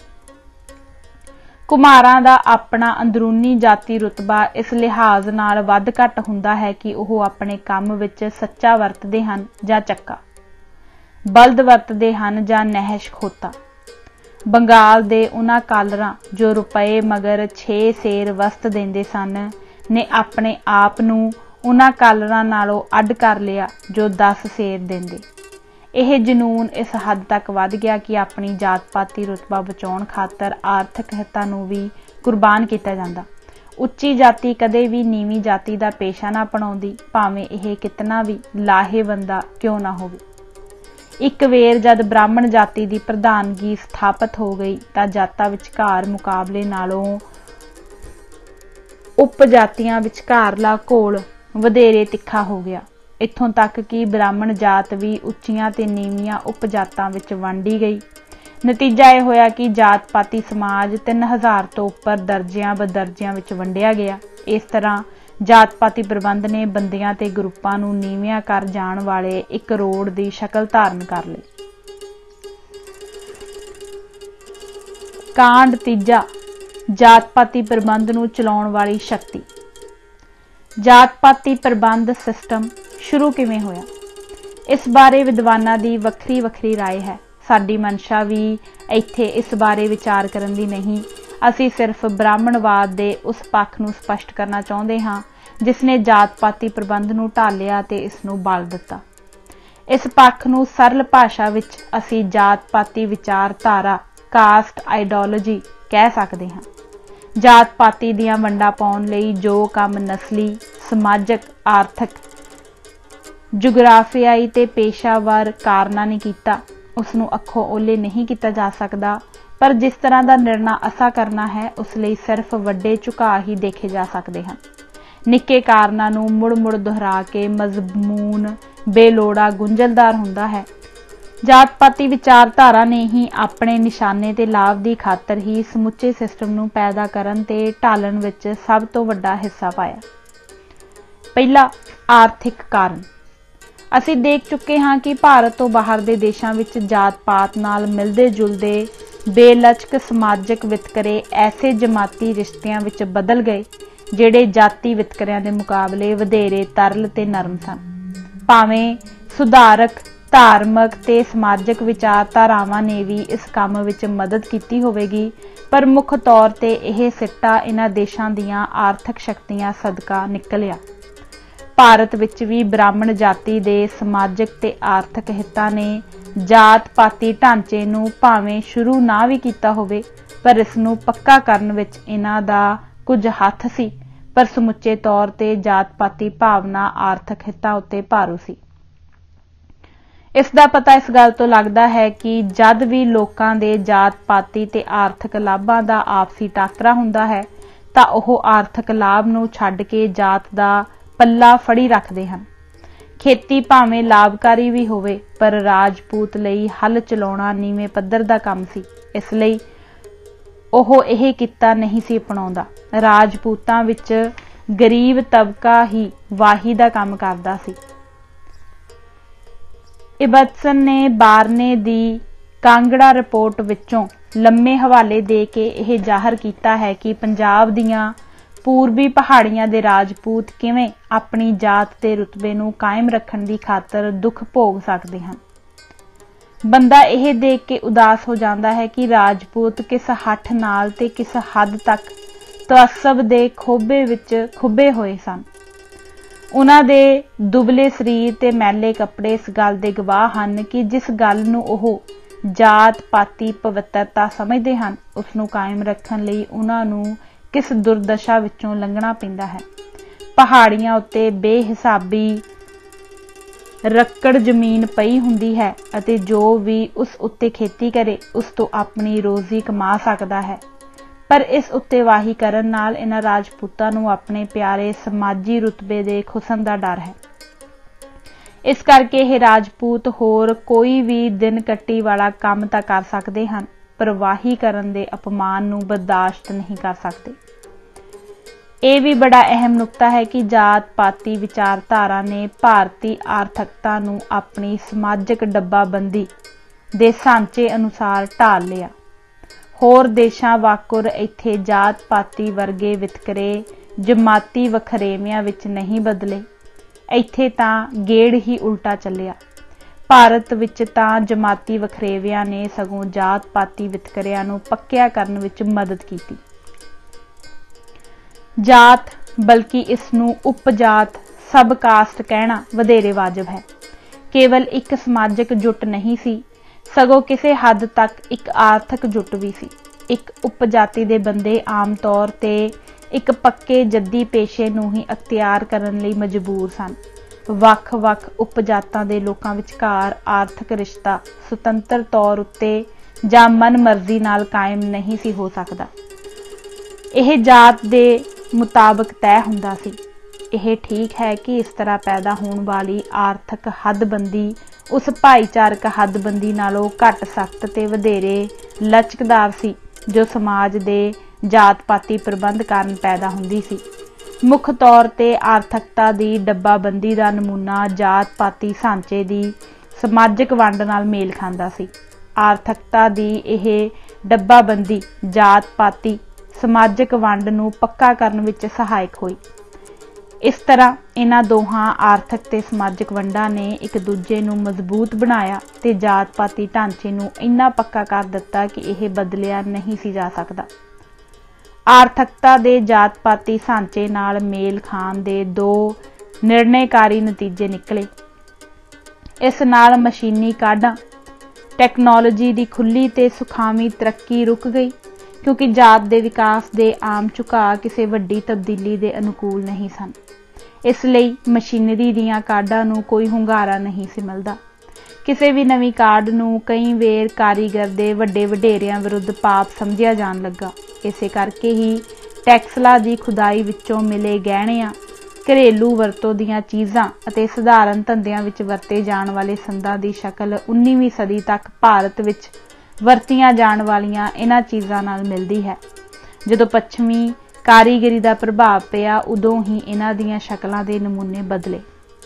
ਕੁਮਾਰਾਂ ਦਾ ਆਪਣਾ ਅੰਦਰੂਨੀ ਜਾਤੀ ਰੁਤਬਾ ਇਸ ਲਿਹਾਜ਼ ਨਾਲ ਵੱਧ ਘੱਟ ਹੁੰਦਾ ਹੈ ਕਿ ਉਹ ਆਪਣੇ ਕੰਮ ਵਿੱਚ ਸੱਚਾ ਵਰਤਦੇ ਹਨ ਜਾਂ ਚੱਕਾ, ਬਲਦ ਵਰਤਦੇ ਹਨ ਜਾਂ ਨਹਿਸ਼ ਖੋਤਾ। ਬੰਗਾਲ ਦੇ ਉਹਨਾਂ ਕਾਲਰਾਂ ਜੋ ਰੁਪਏ ਮਗਰ 6 ਸੇਰ ਵਸਤ ਦਿੰਦੇ ਸਨ ਨੇ ਆਪਣੇ ਆਪ ਨੂੰ ਉਹਨਾਂ ਕਾਲਰਾਂ ਨਾਲੋਂ ਅੱਡ ਕਰ ਲਿਆ ਜੋ 10 ਸੇਰ ਦਿੰਦੇ। ਇਹ ਜਨੂਨ ਇਸ ਹੱਦ ਤੱਕ ਵੱਧ ਗਿਆ ਕਿ ਆਪਣੀ ਜਾਤ ਪਾਤੀ ਰੁਤਬਾ ਬਚਾਉਣ ਖਾਤਰ ਆਰਥਿਕ ਹਿੱਤਾਂ ਨੂੰ ਵੀ ਕੁਰਬਾਨ ਕੀਤਾ ਜਾਂਦਾ। ਉੱਚੀ ਜਾਤੀ ਕਦੇ ਵੀ ਨੀਵੀਂ ਜਾਤੀ ਦਾ ਪੇਸ਼ਾ ਨਾ ਅਪਣਾਉਂਦੀ, ਭਾਵੇਂ ਇਹ ਕਿਤਨਾ ਵੀ ਲਾਹੇਵੰਦਾ ਕਿਉਂ ਨਾ ਹੋਵੇ। ਇੱਕ ਵੇਰ ਜਦ ਬ੍ਰਾਹਮਣ ਜਾਤੀ ਦੀ ਪ੍ਰਧਾਨਗੀ ਸਥਾਪਿਤ ਹੋ ਗਈ ਤਾਂ ਜਾਤਾਂ ਵਿਚਕਾਰ ਮੁਕਾਬਲੇ ਨਾਲੋਂ ਉਪਜਾਤੀਆਂ ਵਿਚਕਾਰਲਾ ਘੋਲ ਵਧੇਰੇ ਤਿੱਖਾ ਹੋ ਗਿਆ, ਇੱਥੋਂ ਤੱਕ ਕਿ ਬ੍ਰਾਹਮਣ ਜਾਤ ਵੀ ਉੱਚੀਆਂ ਤੇ ਨੀਵੀਆਂ ਉਪਜਾਤਾਂ ਵਿੱਚ ਵੰਡੀ ਗਈ। ਨਤੀਜਾ ਇਹ ਹੋਇਆ ਕਿ ਜਾਤ ਪਾਤੀ ਸਮਾਜ 3000 ਤੋਂ ਉੱਪਰ ਦਰਜਿਆਂ ਬਦਰਜਿਆਂ ਵਿੱਚ ਵੰਡਿਆ ਗਿਆ। ਇਸ ਤਰ੍ਹਾਂ ਜਾਤ ਪਾਤੀ ਪ੍ਰਬੰਧ ਨੇ ਬੰਦਿਆਂ ਤੇ ਗਰੁੱਪਾਂ ਨੂੰ ਨੀਵਿਆਂ ਕਰ ਜਾਣ ਵਾਲੇ ਇੱਕ ਰੋਡ ਦੀ ਸ਼ਕਲ ਧਾਰਨ ਕਰ ਲਈ। ਕਾਂਡ ਤੀਜਾ, ਜਾਤ ਪਾਤੀ ਪ੍ਰਬੰਧ ਨੂੰ ਚਲਾਉਣ ਵਾਲੀ ਸ਼ਕਤੀ। ਜਾਤ ਪਾਤੀ ਪ੍ਰਬੰਧ ਸਿਸਟਮ ਸ਼ੁਰੂ ਕਿਵੇਂ ਹੋਇਆ, ਇਸ ਬਾਰੇ ਵਿਦਵਾਨਾਂ ਦੀ ਵੱਖਰੀ ਵੱਖਰੀ ਰਾਏ ਹੈ। ਸਾਡੀ ਮਨਸ਼ਾ ਵੀ ਇੱਥੇ ਇਸ ਬਾਰੇ ਵਿਚਾਰ ਕਰਨ ਦੀ ਨਹੀਂ। ਅਸੀਂ ਸਿਰਫ ਬ੍ਰਾਹਮਣਵਾਦ ਦੇ ਉਸ ਪੱਖ ਨੂੰ ਸਪਸ਼ਟ ਕਰਨਾ ਚਾਹੁੰਦੇ ਹਾਂ ਜਿਸ ਨੇ ਜਾਤ ਪਾਤੀ ਪ੍ਰਬੰਧ ਨੂੰ ਢਾਲਿਆ ਤੇ ਇਸ ਨੂੰ ਬਲ ਦਿੱਤਾ। ਇਸ ਪੱਖ ਨੂੰ ਸਰਲ ਭਾਸ਼ਾ ਵਿੱਚ ਅਸੀਂ ਜਾਤ ਪਾਤੀ ਵਿਚਾਰਧਾਰਾ, ਕਾਸਟ ਆਈਡੀਓਲੋਜੀ ਕਹਿ ਸਕਦੇ ਹਾਂ। ਜਾਤ ਪਾਤੀ ਦੀਆਂ ਵੰਡਾਂ ਪਾਉਣ ਲਈ ਜੋ ਕੰਮ ਨਸਲੀ, ਸਮਾਜਿਕ, ਆਰਥਿਕ, ਜੁਗਰਾਫਿਆਈ ਤੇ ਪੇਸ਼ਾਵਰ ਕਾਰਨਾਂ ਨੇ ਕੀਤਾ, ਉਸ ਨੂੰ ਅੱਖੋਂ ਓਲੇ ਨਹੀਂ ਕੀਤਾ ਜਾ ਸਕਦਾ। ਪਰ ਜਿਸ ਤਰ੍ਹਾਂ ਦਾ ਨਿਰਣਾ ਅਸਾ ਕਰਨਾ ਹੈ ਉਸ ਲਈ ਸਿਰਫ ਵੱਡੇ ਝੁਕਾਅ ਹੀ ਦੇਖੇ ਜਾ ਸਕਦੇ ਹਨ। ਨਿੱਕੇ ਕਾਰਨਾਂ ਨੂੰ ਮੁੜ ਮੁੜ ਦੁਹਰਾ ਕੇ ਮਜ਼ਮੂਨ ਬੇਲੋੜਾ ਗੁੰਝਲਦਾਰ ਹੁੰਦਾ ਹੈ। ਜਾਤ ਪਾਤੀ ਵਿਚਾਰਧਾਰਾ ਨੇ ਹੀ ਆਪਣੇ ਨਿਸ਼ਾਨੇ ਤੇ ਲਾਭ ਦੀ ਖਾਤਰ ਹੀ ਸਮੁੱਚੇ ਸਿਸਟਮ ਨੂੰ ਪੈਦਾ ਕਰਨ ਤੇ ਢਾਲਣ ਵਿੱਚ ਸਭ ਤੋਂ ਵੱਡਾ ਹਿੱਸਾ ਪਾਇਆ। ਪਹਿਲਾ, ਆਰਥਿਕ ਕਾਰਨ। ਅਸੀਂ ਦੇਖ ਚੁੱਕੇ ਹਾਂ ਕਿ ਭਾਰਤ ਤੋਂ ਬਾਹਰ ਦੇ ਦੇਸ਼ਾਂ ਵਿੱਚ ਜਾਤ ਪਾਤ ਨਾਲ ਮਿਲਦੇ ਜੁਲਦੇ ਬੇਲਚਕ ਸਮਾਜਿਕ ਵਿਤਕਰੇ ਐਸੇ ਜਮਾਤੀ ਰਿਸ਼ਤਿਆਂ ਵਿੱਚ ਬਦਲ ਗਏ ਜਿਹੜੇ ਜਾਤੀ ਵਿਤਕਰਿਆਂ ਦੇ ਮੁਕਾਬਲੇ ਵਧੇਰੇ ਤਰਲ ਤੇ ਨਰਮ ਸਨ। ਭਾਵੇਂ ਸੁਧਾਰਕ, ਧਾਰਮਿਕ ਤੇ ਸਮਾਜਿਕ ਵਿਚਾਰਧਾਰਾਵਾਂ ਨੇ ਵੀ ਇਸ ਕੰਮ ਵਿੱਚ ਮਦਦ ਕੀਤੀ ਹੋਵੇਗੀ, पर मुख तौर ते यह सिट्टा इन्हां देशां दीयां आर्थिक शक्तियां सदका निकलिया। भारत विच भी ब्राह्मण जाति दे समाजिक ते आर्थिक हितां ने जात पाती ढांचे नूं भावें शुरू ना भी कीता होवे, पर इस नूं पक्का करन विच इन्हां दा कुछ हथ सी, पर समुचे तौर ते जात पाती भावना आर्थिक हितां उत्ते भारू सी। इस दा पता इस गल तो लगदा है कि जद भी लोकां दे जात पाती ते आर्थिक लाभां दा आपसी टाकरा हुंदा है तां ओह आर्थिक लाभ नूं छड्ड के जात दा पल्ला फड़ी रखदे हन। खेती भावें लाभकारी भी होवे, पर राजपूत लई हल चलाउणा नीवें पੱਧਰ दा काम सी, इसलिए ओह यह किੱਤਾ नहीं सी अपनाउंदा। राजपूतां विच गरीब तबका ही वाही दा काम करदा सी। इबटसन ने बारने दी कांगड़ा रिपोर्ट विचों लम्मे हवाले दे के यह जाहिर किया है कि पंजाब दियां पूर्वी पहाड़ियां दे राजपूत किवें अपनी जात के रुतबे नूं कायम रखण दी खातर दुख भोग सकदे हन। बंदा यह देख के उदास हो जाता है कि राजपूत किस हठ नाल ते किस हद तक तअस्सब दे खोबे विच खुबे होए सन। उन्हां दे दुबले शरीर ते मैले कपड़े इस गल दे गवाह हन कि जिस गल नूं ओह जात पाती पवित्रता समझदे हन, उस नूं कायम रखण लई उन्हां नूं किस दुर्दशा विचों लंघना पैंदा है। पहाड़ियां उत्ते बेहिसाबी रक्कड़ जमीन पई हुंदी है अते जो भी उस उत्ते खेती करे उस तो अपनी रोजी कमा सकदा है, पर इस उत्ते वाही करन नाल इन्हां राजपूतां नूं अपने प्यारे समाजी रुतबे दे खुसन दा डर है। इस करके यह राजपूत होर कोई भी दिन कट्टी वाला काम तां कर सकदे हन, पर वाही करन दे अपमान नूं बर्दाश्त नहीं कर सकते। यह भी बड़ा अहम नुकता है कि जात पाती विचारधारा ने भारतीय आर्थिकता नूं अपनी समाजिक डब्बाबंदी दे सांचे अनुसार ढाल लिया। होर देशां वाकुर इत्थे जात पाती वर्गे वितकरे जमाती वखरेवियां विच नहीं बदले, इत्थे तां गेड़ ही उल्टा चलिया। भारत विच तां जमाती वखरेवियां ने सगों जात पाती वितकरियां नूं पक्किया करन विच मदद कीती। जात बल्कि इसनूं उपजात सब कास्ट कहना वधेरे वाजिब है। केवल एक समाजिक जुट नहीं सी, सगों किसी हद तक एक आर्थिक जुट भी सी। एक उपजाति दे बंदे आम तौर ते एक पक्के जद्दी पेशे नूं ही अख्तियार करन लई मजबूर सन। वख-वख उपजातां दे लोकां विचकार आर्थिक रिश्ता सुतंत्र तौर उत्ते जां मन मर्जी नाल कायम नहीं सी हो सकदा। यह जात दे मुताबिक तय हुंदा सी। यह ठीक है कि इस तरह पैदा होने वाली आर्थिक हदबंदी उस भाईचारक हदबंदी नालों घट सख्त ते वधेरे लचकदार सी जो समाज दे जात पाती प्रबंध कारण पैदा हुंदी सी। मुख तौर ते आर्थिकता दी डब्बाबंदी दा नमूना जात पाती सांचे दी समाजिक वंड नाल मेल खांदा सी। आर्थिकता दी यह डब्बाबंदी जात पाती समाजिक वंड नूं पक्का करन विच सहायक होई। इस तरह इन्हां दोहां आर्थिक ते समाजिक वंडां ने एक दूजे नूं मजबूत बनाया ते जात पाती ढांचे नूं इन्ना पक्का कर दिता कि यह बदलिया नहीं सी जा सकदा। आर्थिकता दे जात पाती सांचे नाल मेल खान दे दो निर्णयकारी नतीजे निकले। इस नाल मशीनी काढां टैक्नोलॉजी दी खुली ते सुखावी तरक्की रुक गई, क्योंकि जात दे विकास दे आम झुकाअ किसी वड्डी तब्दीली दे अनुकूल नहीं सन। इसलिए मशीनरी दीयां काढां नूं कोई हुंगारा नहीं सी मिलदा। किसी भी नवीं काढ नूं कई वेर कारीगर दे वड्डे वडेरियां विरुद्ध पाप समझिया जाण लगा। इसे करके ही टैक्सला दी खुदाई विचों मिले गहणियां, घरेलू वरतों दीयां चीज़ां अते सधारण धंधियां विच वरते जाण वाले संदां दी शक्ल 19वीं सदी तक भारत विच वरतियां जाण वालियां इन्हां चीज़ां नाल मिलदी है। जदों पश्चिमी कारीगरी दा प्रभाव पिया, उदों ही इन्हां दीयां शक्लां दे नमूने बदले।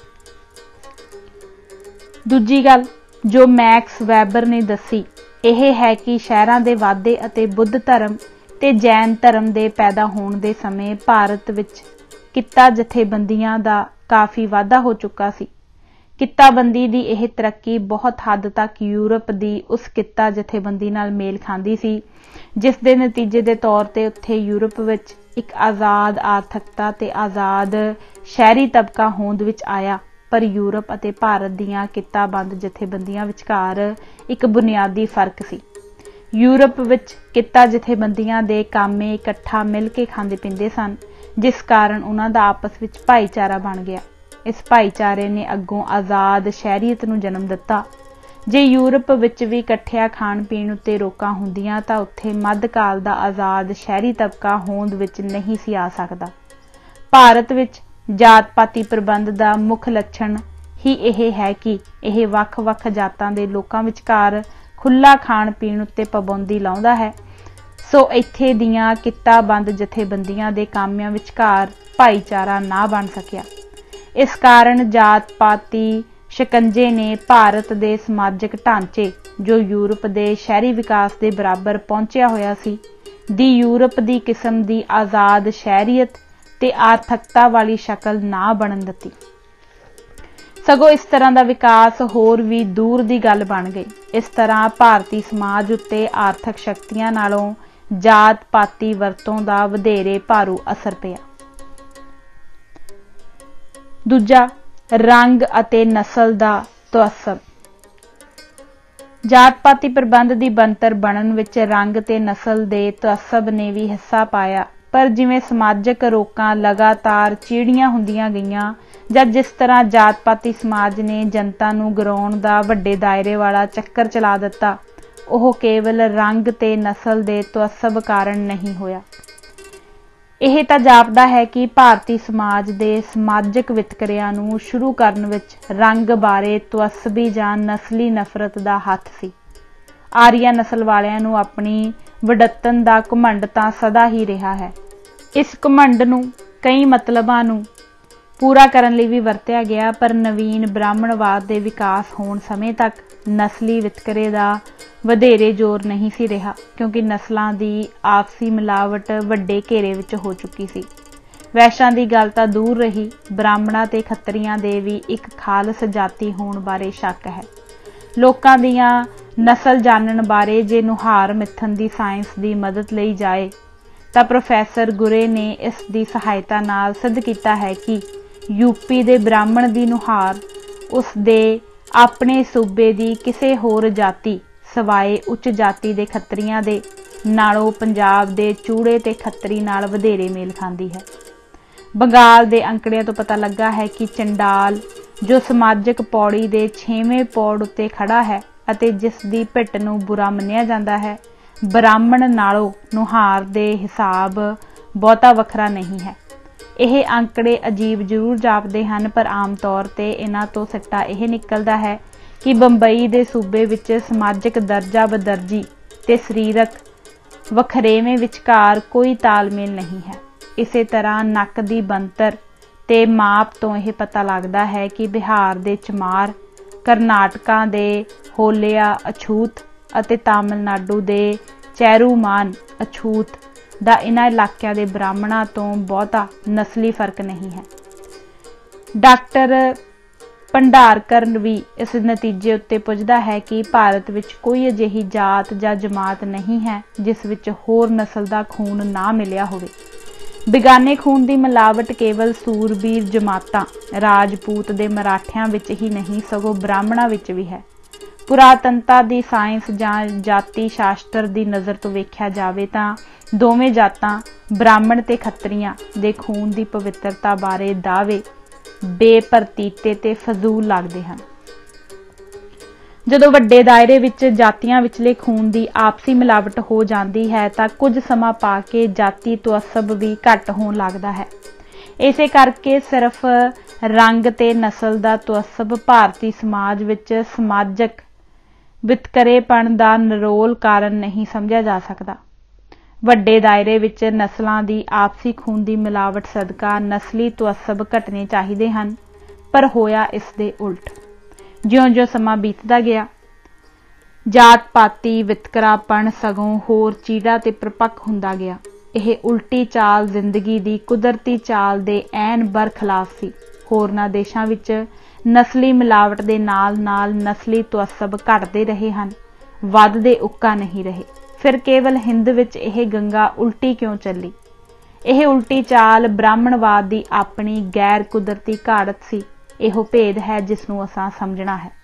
दूजी गल जो मैक्स वैबर ने दसी यह है कि शहरां दे वाधे अते बुद्ध धर्म ते जैन धर्म दे पैदा होण दे समय भारत विच कित्ता जथेबंदियां दा काफ़ी वाधा हो चुका सी। ਕਿੱਤਾਬੰਦੀ ਦੀ ਇਹ ਤਰੱਕੀ ਬਹੁਤ ਹੱਦ ਤੱਕ ਯੂਰਪ ਦੀ ਉਸ ਕਿੱਤਾ ਜਥੇਬੰਦੀ ਨਾਲ ਮੇਲ ਖਾਂਦੀ ਸੀ, ਜਿਸ ਦੇ ਨਤੀਜੇ ਦੇ ਤੌਰ ਤੇ ਉੱਥੇ ਯੂਰਪ ਵਿੱਚ ਇੱਕ ਆਜ਼ਾਦ ਆਰਥਿਕਤਾ ਤੇ ਆਜ਼ਾਦ ਸ਼ਹਿਰੀ ਤਬਕਾ ਹੋਂਦ ਵਿੱਚ ਆਇਆ। ਪਰ ਯੂਰਪ ਅਤੇ ਭਾਰਤ ਦੀਆਂ ਕਿੱਤਾਬੰਦ ਜਥੇਬੰਦੀਆਂ ਵਿਚਕਾਰ ਇੱਕ ਬੁਨਿਆਦੀ ਫਰਕ ਸੀ। ਯੂਰਪ ਵਿੱਚ ਕਿੱਤਾ ਜਥੇਬੰਦੀਆਂ ਦੇ ਕਾਮੇ ਇਕੱਠਾ ਮਿਲ ਕੇ ਖਾਂਦੇ ਪੀਂਦੇ ਸਨ, ਜਿਸ ਕਾਰਨ ਉਹਨਾਂ ਦਾ ਆਪਸ ਵਿੱਚ ਭਾਈਚਾਰਾ ਬਣ ਗਿਆ। ਇਸ ਭਾਈਚਾਰੇ ਨੇ ਅੱਗੋਂ ਆਜ਼ਾਦ ਸ਼ਹਿਰੀਅਤ ਨੂੰ ਜਨਮ ਦਿੱਤਾ। ਜੇ ਯੂਰਪ ਵਿੱਚ ਵੀ ਇਕੱਠਿਆਂ ਖਾਣ ਪੀਣ ਉੱਤੇ ਰੋਕਾਂ ਹੁੰਦੀਆਂ ਤਾਂ ਉੱਥੇ ਮੱਧਕਾਲ ਦਾ ਆਜ਼ਾਦ ਸ਼ਹਿਰੀ ਤਬਕਾ ਹੋਂਦ ਵਿੱਚ ਨਹੀਂ ਸੀ ਆ ਸਕਦਾ। ਭਾਰਤ ਵਿੱਚ ਜਾਤ-ਪਾਤੀ ਪ੍ਰਬੰਧ ਦਾ ਮੁੱਖ ਲੱਛਣ ਹੀ ਇਹ ਹੈ ਕਿ ਇਹ ਵੱਖ-ਵੱਖ ਜਾਤਾਂ ਦੇ ਲੋਕਾਂ ਵਿਚਕਾਰ ਖੁੱਲ੍ਹਾ ਖਾਣ ਪੀਣ ਉੱਤੇ ਪਾਬੰਦੀ ਲਾਉਂਦਾ ਹੈ। ਸੋ ਇੱਥੇ ਦੀਆਂ ਕਿੱਤਾਬੰਦ ਜਥੇਬੰਦੀਆਂ ਦੇ ਕਾਮਿਆਂ ਵਿਚਕਾਰ ਭਾਈਚਾਰਾ ਨਾ ਬਣ ਸਕਿਆ। ਇਸ ਕਾਰਨ ਜਾਤ-ਪਾਤੀ ਸ਼ਿਕੰਜੇ ਨੇ ਭਾਰਤ ਦੇ ਸਮਾਜਿਕ ਢਾਂਚੇ, ਜੋ ਯੂਰਪ ਦੇ ਸ਼ਹਿਰੀ ਵਿਕਾਸ ਦੇ ਬਰਾਬਰ ਪਹੁੰਚਿਆ ਹੋਇਆ ਸੀ, ਦੀ ਯੂਰਪ ਦੀ ਕਿਸਮ ਦੀ ਆਜ਼ਾਦ ਸ਼ਹਿਰੀਅਤ ਤੇ ਆਰਥਿਕਤਾ ਵਾਲੀ ਸ਼ਕਲ ਨਾ ਬਣਨ ਦਿੱਤੀ। ਸਗੋਂ ਇਸ ਤਰ੍ਹਾਂ ਦਾ ਵਿਕਾਸ ਹੋਰ ਵੀ ਦੂਰ ਦੀ ਗੱਲ ਬਣ ਗਈ। ਇਸ ਤਰ੍ਹਾਂ ਭਾਰਤੀ ਸਮਾਜ ਉੱਤੇ ਆਰਥਿਕ ਸ਼ਕਤੀਆਂ ਨਾਲੋਂ ਜਾਤ-ਪਾਤੀ ਵਰਤੋਂ ਦਾ ਵਧੇਰੇ ਭਾਰੂ ਅਸਰ ਪਿਆ। ਦੂਜਾ, ਰੰਗ ਅਤੇ ਨਸਲ ਦਾ ਤਅੱਸਬ। ਜਾਤ-ਪਾਤੀ ਪ੍ਰਬੰਧ ਦੀ ਬਣਤਰ ਬਣਨ ਵਿੱਚ ਰੰਗ ਤੇ ਨਸਲ ਦੇ ਤਅੱਸਬ ਨੇ ਵੀ ਹਿੱਸਾ ਪਾਇਆ। ਪਰ ਜਿਵੇਂ ਸਮਾਜਿਕ ਰੋਕਾਂ ਲਗਾਤਾਰ ਚੀੜੀਆਂ ਹੁੰਦੀਆਂ ਗਈਆਂ, ਜਾਂ ਜਿਸ ਤਰ੍ਹਾਂ ਜਾਤ-ਪਾਤੀ ਸਮਾਜ ਨੇ ਜਨਤਾ ਨੂੰ ਗਰਾਉਣ ਦਾ ਵੱਡੇ ਦਾਇਰੇ ਵਾਲਾ ਚੱਕਰ ਚਲਾ ਦਿੱਤਾ, ਉਹ ਕੇਵਲ ਰੰਗ ਤੇ ਨਸਲ ਦੇ ਤਅੱਸਬ ਕਾਰਨ ਨਹੀਂ ਹੋਇਆ। ਇਹ ਤਾਂ ਜਾਪਦਾ ਹੈ ਕਿ ਭਾਰਤੀ ਸਮਾਜ ਦੇ ਸਮਾਜਿਕ ਵਿਤਕਰਿਆਂ ਨੂੰ ਸ਼ੁਰੂ ਕਰਨ ਵਿੱਚ ਰੰਗ ਬਾਰੇ ਤਅੱਸਬੀ ਜਾਂ ਨਸਲੀ ਨਫ਼ਰਤ ਦਾ ਹੱਥ ਸੀ। ਆਰੀਆ ਨਸਲ ਵਾਲਿਆਂ ਨੂੰ ਆਪਣੀ ਵਡੱਤਨ ਦਾ ਘੁਮੰਡ ਤਾਂ ਸਦਾ ਹੀ ਰਿਹਾ ਹੈ। ਇਸ ਘੁਮੰਡ ਨੂੰ ਕਈ ਮਤਲਬਾਂ ਨੂੰ ਪੂਰਾ ਕਰਨ ਲਈ ਵੀ ਵਰਤਿਆ ਗਿਆ, ਪਰ ਨਵੀਨ ਬ੍ਰਾਹਮਣਵਾਦ ਦੇ ਵਿਕਾਸ ਹੋਣ ਸਮੇਂ ਤੱਕ ਨਸਲੀ ਵਿਤਕਰੇ ਦਾ ਵਧੇਰੇ ਜ਼ੋਰ ਨਹੀਂ ਸੀ ਰਿਹਾ, ਕਿਉਂਕਿ ਨਸਲਾਂ ਦੀ ਆਪਸੀ ਮਿਲਾਵਟ ਵੱਡੇ ਘੇਰੇ ਵਿੱਚ ਹੋ ਚੁੱਕੀ ਸੀ। ਵੈਸ਼ਾਂ ਦੀ ਗੱਲ ਤਾਂ ਦੂਰ ਰਹੀ, ਬ੍ਰਾਹਮਣਾਂ ਤੇ ਖੱਤਰੀਆਂ ਦੇ ਵੀ ਇੱਕ ਖਾਲਸ ਜਾਤੀ ਹੋਣ ਬਾਰੇ ਸ਼ੱਕ ਹੈ। ਲੋਕਾਂ ਦੀਆਂ ਨਸਲ ਜਾਣਨ ਬਾਰੇ ਜੇ ਨੁਹਾਰ ਮਿੱਥਣ ਦੀ ਸਾਇੰਸ ਦੀ ਮਦਦ ਲਈ ਜਾਏ ਤਾਂ ਪ੍ਰੋਫੈਸਰ ਗੁਰੇ ਨੇ ਇਸ ਦੀ ਸਹਾਇਤਾ ਨਾਲ ਸਿੱਧ ਕੀਤਾ ਹੈ ਕਿ ਯੂਪੀ ਦੇ ਬ੍ਰਾਹਮਣ ਦੀ ਨੁਹਾਰ ਉਸ ਦੇ ਆਪਣੇ ਸੂਬੇ ਦੀ ਕਿਸੇ ਹੋਰ ਜਾਤੀ ਸਵਾਏ ਉੱਚ ਜਾਤੀ ਦੇ ਖੱਤਰੀਆਂ ਦੇ ਨਾਲੋਂ ਪੰਜਾਬ ਦੇ ਚੂੜੇ ਤੇ ਖੱਤਰੀ ਨਾਲ ਵਧੇਰੇ ਮੇਲ ਖਾਂਦੀ ਹੈ। ਬੰਗਾਲ ਦੇ ਅੰਕੜਿਆਂ ਤੋਂ ਪਤਾ ਲੱਗਾ ਹੈ ਕਿ ਚੰਡਾਲ, ਜੋ ਸਮਾਜਿਕ ਪੌੜੀ ਦੇ 6ਵੇਂ ਪੌੜ ਉੱਤੇ ਖੜਾ ਹੈ ਅਤੇ ਜਿਸ ਦੀ ਭਿੱਟ ਨੂੰ ਬੁਰਾ ਮੰਨਿਆ ਜਾਂਦਾ ਹੈ, ਬ੍ਰਾਹਮਣ ਨਾਲੋਂ ਨੁਹਾਰ ਦੇ ਹਿਸਾਬ ਬਹੁਤਾ ਵੱਖਰਾ ਨਹੀਂ ਹੈ। ਇਹ ਅੰਕੜੇ ਅਜੀਬ ਜ਼ਰੂਰ ਜਾਪਦੇ ਹਨ, ਪਰ ਆਮ ਤੌਰ ਤੇ ਇਹਨਾਂ ਤੋਂ ਸਿੱਟਾ ਇਹ ਨਿਕਲਦਾ ਹੈ ਕਿ ਬੰਬਈ ਦੇ ਸੂਬੇ ਵਿੱਚ ਸਮਾਜਿਕ ਦਰਜਾ ਬਦਰਜੀ ਤੇ ਸਰੀਰਕ ਵਖਰੇਵੇਂ ਵਿਚਕਾਰ ਕੋਈ ਤਾਲਮੇਲ ਨਹੀਂ ਹੈ। ਇਸੇ ਤਰ੍ਹਾਂ ਨੱਕ ਦੀ ਬਣਤਰ ਤੇ ਮਾਪ ਤੋਂ ਇਹ ਪਤਾ ਲੱਗਦਾ ਹੈ ਕਿ ਬਿਹਾਰ ਦੇ ਚਮਾਰ, ਕਰਨਾਟਕਾ ਦੇ ਹੋਲਿਆ ਅਛੂਤ ਅਤੇ ਤਾਮਿਲਨਾਡੂ ਦੇ ਚੈਰੂਮਾਨ ਅਛੂਤ ਦਾ ਇਹਨਾਂ ਇਲਾਕਿਆਂ ਦੇ ਬ੍ਰਾਹਮਣਾਂ ਤੋਂ ਬਹੁਤਾ ਨਸਲੀ ਫਰਕ ਨਹੀਂ ਹੈ। ਡਾਕਟਰ ਭੰਡਾਰਕਰ ਵੀ ਇਸ ਨਤੀਜੇ ਉੱਤੇ ਪੁੱਜਦਾ ਹੈ ਕਿ ਭਾਰਤ ਵਿੱਚ ਕੋਈ ਅਜਿਹੀ ਜਾਤ ਜਾਂ ਜਮਾਤ ਨਹੀਂ ਹੈ ਜਿਸ ਵਿੱਚ ਹੋਰ ਨਸਲ ਦਾ ਖੂਨ ਨਾ ਮਿਲਿਆ ਹੋਵੇ। ਬਿਗਾਨੇ ਖੂਨ ਦੀ ਮਿਲਾਵਟ ਕੇਵਲ ਸੂਰਬੀਰ ਜਮਾਤਾਂ ਰਾਜਪੂਤ ਦੇ ਮਰਾਠਿਆਂ ਵਿੱਚ ਹੀ ਨਹੀਂ, ਸਗੋਂ ਬ੍ਰਾਹਮਣਾਂ ਵਿੱਚ ਵੀ ਹੈ। ਪੁਰਾਤਨਤਾ ਦੀ ਸਾਇੰਸ ਜਾਂ ਜਾਤੀ ਸ਼ਾਸਤਰ ਦੀ ਨਜ਼ਰ ਤੋਂ ਵੇਖਿਆ ਜਾਵੇ ਤਾਂ ਦੋਵੇਂ ਜਾਤਾਂ ਬ੍ਰਾਹਮਣ ਤੇ ਖੱਤਰੀਆਂ ਦੇ ਖੂਨ ਦੀ ਪਵਿੱਤਰਤਾ ਬਾਰੇ ਦਾਅਵੇ ਬੇਪਰਤੀਤੇ ਤੇ ਫਜ਼ੂਲ ਲੱਗਦੇ ਹਨ। ਜਦੋਂ ਵੱਡੇ ਦਾਇਰੇ ਵਿੱਚ ਜਾਤੀਆਂ ਵਿਚਲੇ ਖੂਨ ਦੀ ਆਪਸੀ ਮਿਲਾਵਟ ਹੋ ਜਾਂਦੀ ਹੈ ਤਾਂ ਕੁਝ ਸਮਾਂ ਪਾ ਕੇ ਜਾਤੀ ਤਅੱਸਬ ਵੀ ਘੱਟ ਹੋਣ ਲੱਗਦਾ ਹੈ। ਇਸੇ ਕਰਕੇ ਸਿਰਫ ਰੰਗ ਤੇ ਨਸਲ ਦਾ ਤਅੱਸਬ ਭਾਰਤੀ ਸਮਾਜ ਵਿੱਚ ਸਮਾਜਿਕ ਵਿਤਕਰੇਪਣ ਦਾ ਨਿਰੋਲ ਕਾਰਨ ਨਹੀਂ ਸਮਝਿਆ ਜਾ ਸਕਦਾ। ਵੱਡੇ ਦਾਇਰੇ ਵਿੱਚ ਨਸਲਾਂ ਦੀ ਆਪਸੀ ਖੂਨ ਦੀ ਮਿਲਾਵਟ ਸਦਕਾ ਨਸਲੀ ਤਅੱਸਬ ਘਟਣੇ ਚਾਹੀਦੇ ਹਨ, ਪਰ ਹੋਇਆ ਇਸ ਦੇ ਉਲਟ। ਜਿਉਂ-ਜਿਉਂ ਸਮਾਂ ਬੀਤਦਾ ਗਿਆ, ਜਾਤ-ਪਾਤੀ ਵਿਤਕਰਾਪਣ ਸਗੋਂ ਹੋਰ ਚੀੜਾ ਤੇ ਪ੍ਰਪੱਕ ਹੁੰਦਾ ਗਿਆ। ਇਹ ਉਲਟੀ ਚਾਲ ਜ਼ਿੰਦਗੀ ਦੀ ਕੁਦਰਤੀ ਚਾਲ ਦੇ ਐਨ ਬਰਖਲਾਫ ਸੀ। होरनां देशां विच नस्ली मिलावट दे नाल-नाल नस्ली तुअस्सब घटदे रहे हन, वधदे उक्का नहीं रहे। फिर केवल हिंद विच यह गंगा उल्टी क्यों चली? यह उल्टी चाल ब्राह्मणवाद की अपनी गैर कुदरती घाड़त सी। इहो भेद है जिसनूं असां समझना है।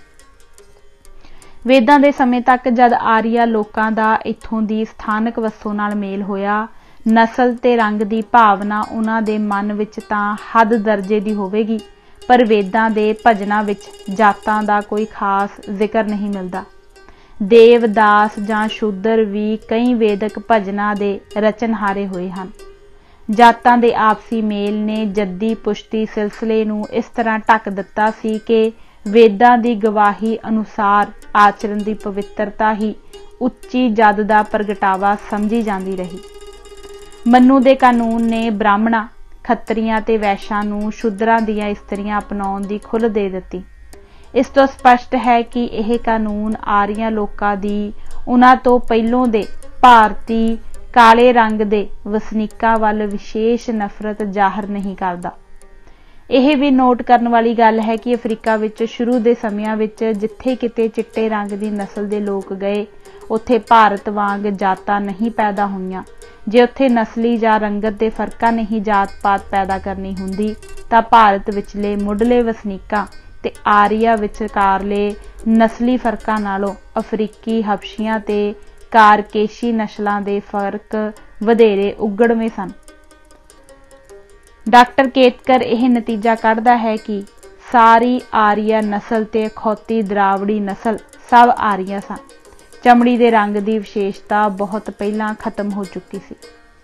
वेदां दे समय तक जद आर्या लोकां दा इत्थों दी स्थानक वसों नाल मेल होया, नस्ल ते रंग दी भावना उन्हां दे मन विच तां हद दर्जे दी होवेगी, पर वेदां दे भजनां विच जातां दा कोई खास जिक्र नहीं मिलदा। देवदास जां शूदर भी कई वेदक भजनां दे रचनहारे होए हन। जातां दे आपसी मेल ने जद्दी पुश्ती सिलसिले नूं इस तरह ढक दिता सी कि वेदां दी गवाही अनुसार आचरण दी पवित्रता ही उच्ची जद दा प्रगटावा समझी जांदी रही। मनु दे कानून ने ब्राह्मणां, खत्रियां ते वैश्यां नूं शूदरां दीयां इस्त्रियां अपनाउण दी खुल दे दित्ती। इस तो स्पष्ट है कि यह कानून आर्या लोकां दी उन्हां तो पहलों दे भारती काले रंग दे वसनीकां वल विशेष नफरत जाहिर नहीं करदा। यह भी नोट करन वाली गल है कि अफ्रीका विच शुरू दे समयां विच जिथे किते चिट्टे रंग दी नस्ल दे लोग गए, उत्थे भारत वांग जातां नहीं पैदा होईयां। जे उत्थे नस्ली जां रंगत दे फर्कां नहीं जात पात पैदा करनी हुंदी तां भारत विचले मुढ़ले वसनीकां ते आर्या विचकारले नस्ली फर्कां नालों अफ्रीकी हबशियां ते कारकेशी नस्लां दे फर्क वधेरे उगड़वे सन। डॉक्टर केतकर यह नतीजा कढ़दा है कि सारी आर्या नस्ल ते अखौती द्रावड़ी नस्ल सब आर्या सन। चमड़ी दे रंग की विशेषता बहुत पहला खत्म हो चुकी सी।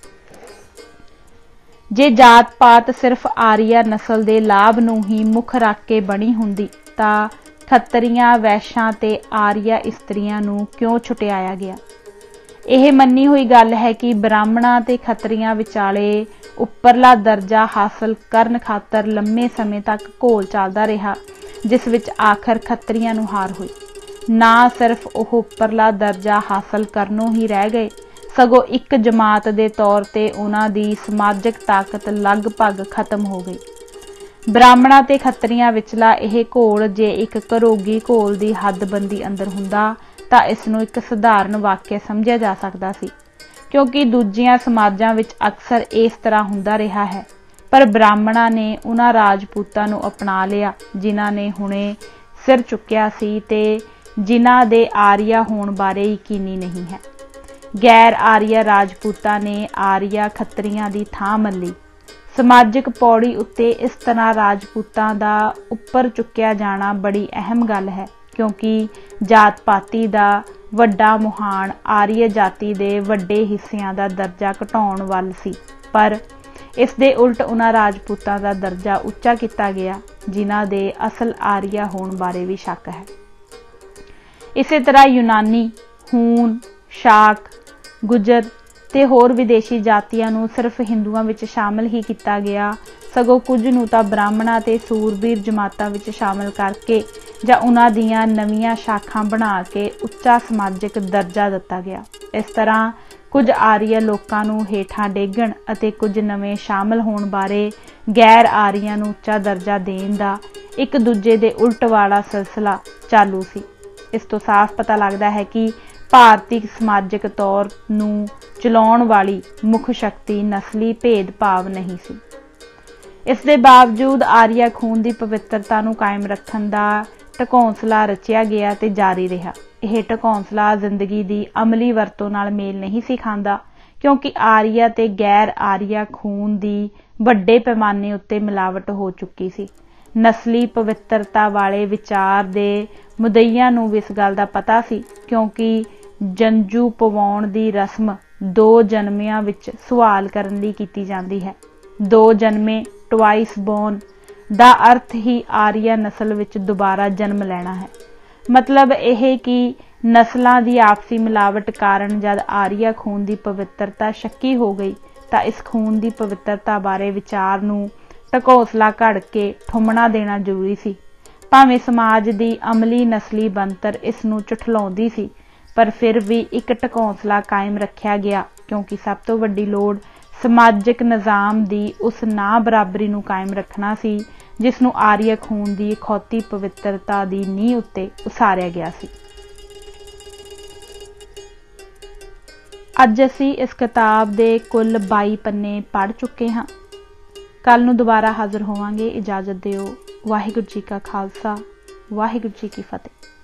जे जात पात सिर्फ आर्या नस्ल के लाभ नूं ही मुख रख के बनी हुंदी तां खत्रियां, वैश्यां ते आर्या इस्त्रियां नूं क्यों छुटियाया गया? यह मन्नी हुई गल है कि ब्राह्मणां ते खत्रियां विचाले उपरला दर्जा हासिल करन खातर लंबे समय तक घोल चलदा रहा, जिस विच आखिर खत्रियां नूं हार हुई। ना सिर्फ ओह उपरला दर्जा हासिल करनों ही रह गए, सगों एक जमात दे तौर ते उन्हां दी समाजिक ताकत लगभग खत्म हो गई। ब्राह्मणां ते खत्रियां विचला यह घोल जे एक घरोगी घोल दी हदबंदी अंदर हुंदा तां इसनूं एक सधारण वाक्य समझिया जा सकदा सी, क्योंकि दूजियां समाजां विच अक्सर इस तरह हुंदा रहा है। पर ब्राह्मणां ने उन्हां राजपूतां नूं अपना लिया जिन्हां ने हुणे सिर चुक्या सी ते जिन्हां दे आर्या होण बारे यकीनी नहीं है। गैर आर्या राजपूतां ने आर्या खत्रियां दी थां मल्ली। समाजिक पौड़ी उत्ते इस तरह राजपूतां दा उपर चुक्या जाना बड़ी अहम गल है, क्योंकि जात पाती दा वड्डा मुहान आर्य जाति दे वड्डे हिस्सियां दा दर्जा घटाउण वल सी, पर इस दे उल्ट उन्हां राजपूतां दा दर्जा उच्चा किया गया जिन्हां दे असल आर्या होण बारे भी शक है। इसे तरह यूनानी, हून, शाक, गुजर ते होर विदेशी जातियां नूं सिर्फ हिंदुआं विच शामिल ही किया गया, सगों कुछ नूं तां ब्राह्मणां ते सूरबीर जमातां विच शामिल करके जां उन्हां दीयां नवीआं शाखां बना के उच्चा समाजिक दर्जा दिता गया। इस तरह कुछ आर्य लोकां नूं हेठां डेगण अते कुछ नवें शामिल होण बारे गैर आर्यां नूं उच्चा दर्जा देण दा एक दूजे दे उल्ट वाला सिलसिला चालू सी। इस तो साफ पता लगता है कि भारतीय समाजिक तौर नूं चलाउण वाली मुख शक्ति नस्ली भेदभाव नहीं सी। इस दे बावजूद आर्या खून की पवित्रता नूं कायम रखण दा ढकौंसला रचिया गया ते जारी रहा। यह ढकौंसला जिंदगी की अमली वरतों नाल मेल नहीं सी खांदा, क्योंकि आर्या ते गैर आर्या खून की वड्डे पैमाने उत्ते मिलावट हो चुकी सी। नस्ली पवित्रता वाले विचार दे मुद्दईआं नूं इस गल दा पता सी, क्योंकि जंजू पवाउण दी रस्म दो जन्मिਆਂ विच सवाल करन लई कीती जांदी है। दो जन्मे ट्वाइस बोर्न दा अर्थ ही आर्या नस्ल विच दोबारा जन्म लेना है। मतलब यह कि नस्लों की आपसी मिलावट कारण जब आर्या खून की पवित्रता शक्की हो गई तो इस खून की पवित्रता बारे विचार नूं ढकौंसला घड़ के ठुमना देना जरूरी सी। भावें समाज की अमली नस्ली बनतर इस नूं झुठलाउंदी सी, पर फिर भी एक ढकौंसला कायम रखा गया, क्योंकि सब तो वड्डी लोड़ समाजिक निज़ाम की उस ना बराबरी नूं कायम रखना सी जिस नूं आर्य खून की खौती पवित्रता की नींह उत्ते उसारिया गया सी। अज असी इस किताब के कुल 22 पन्ने पढ़ चुके हाँ। कल नूं दोबारा हाज़र होवांगे। इजाज़त दिओ। वाहिगुरू जी का खालसा, वाहिगुरू जी की फतेह।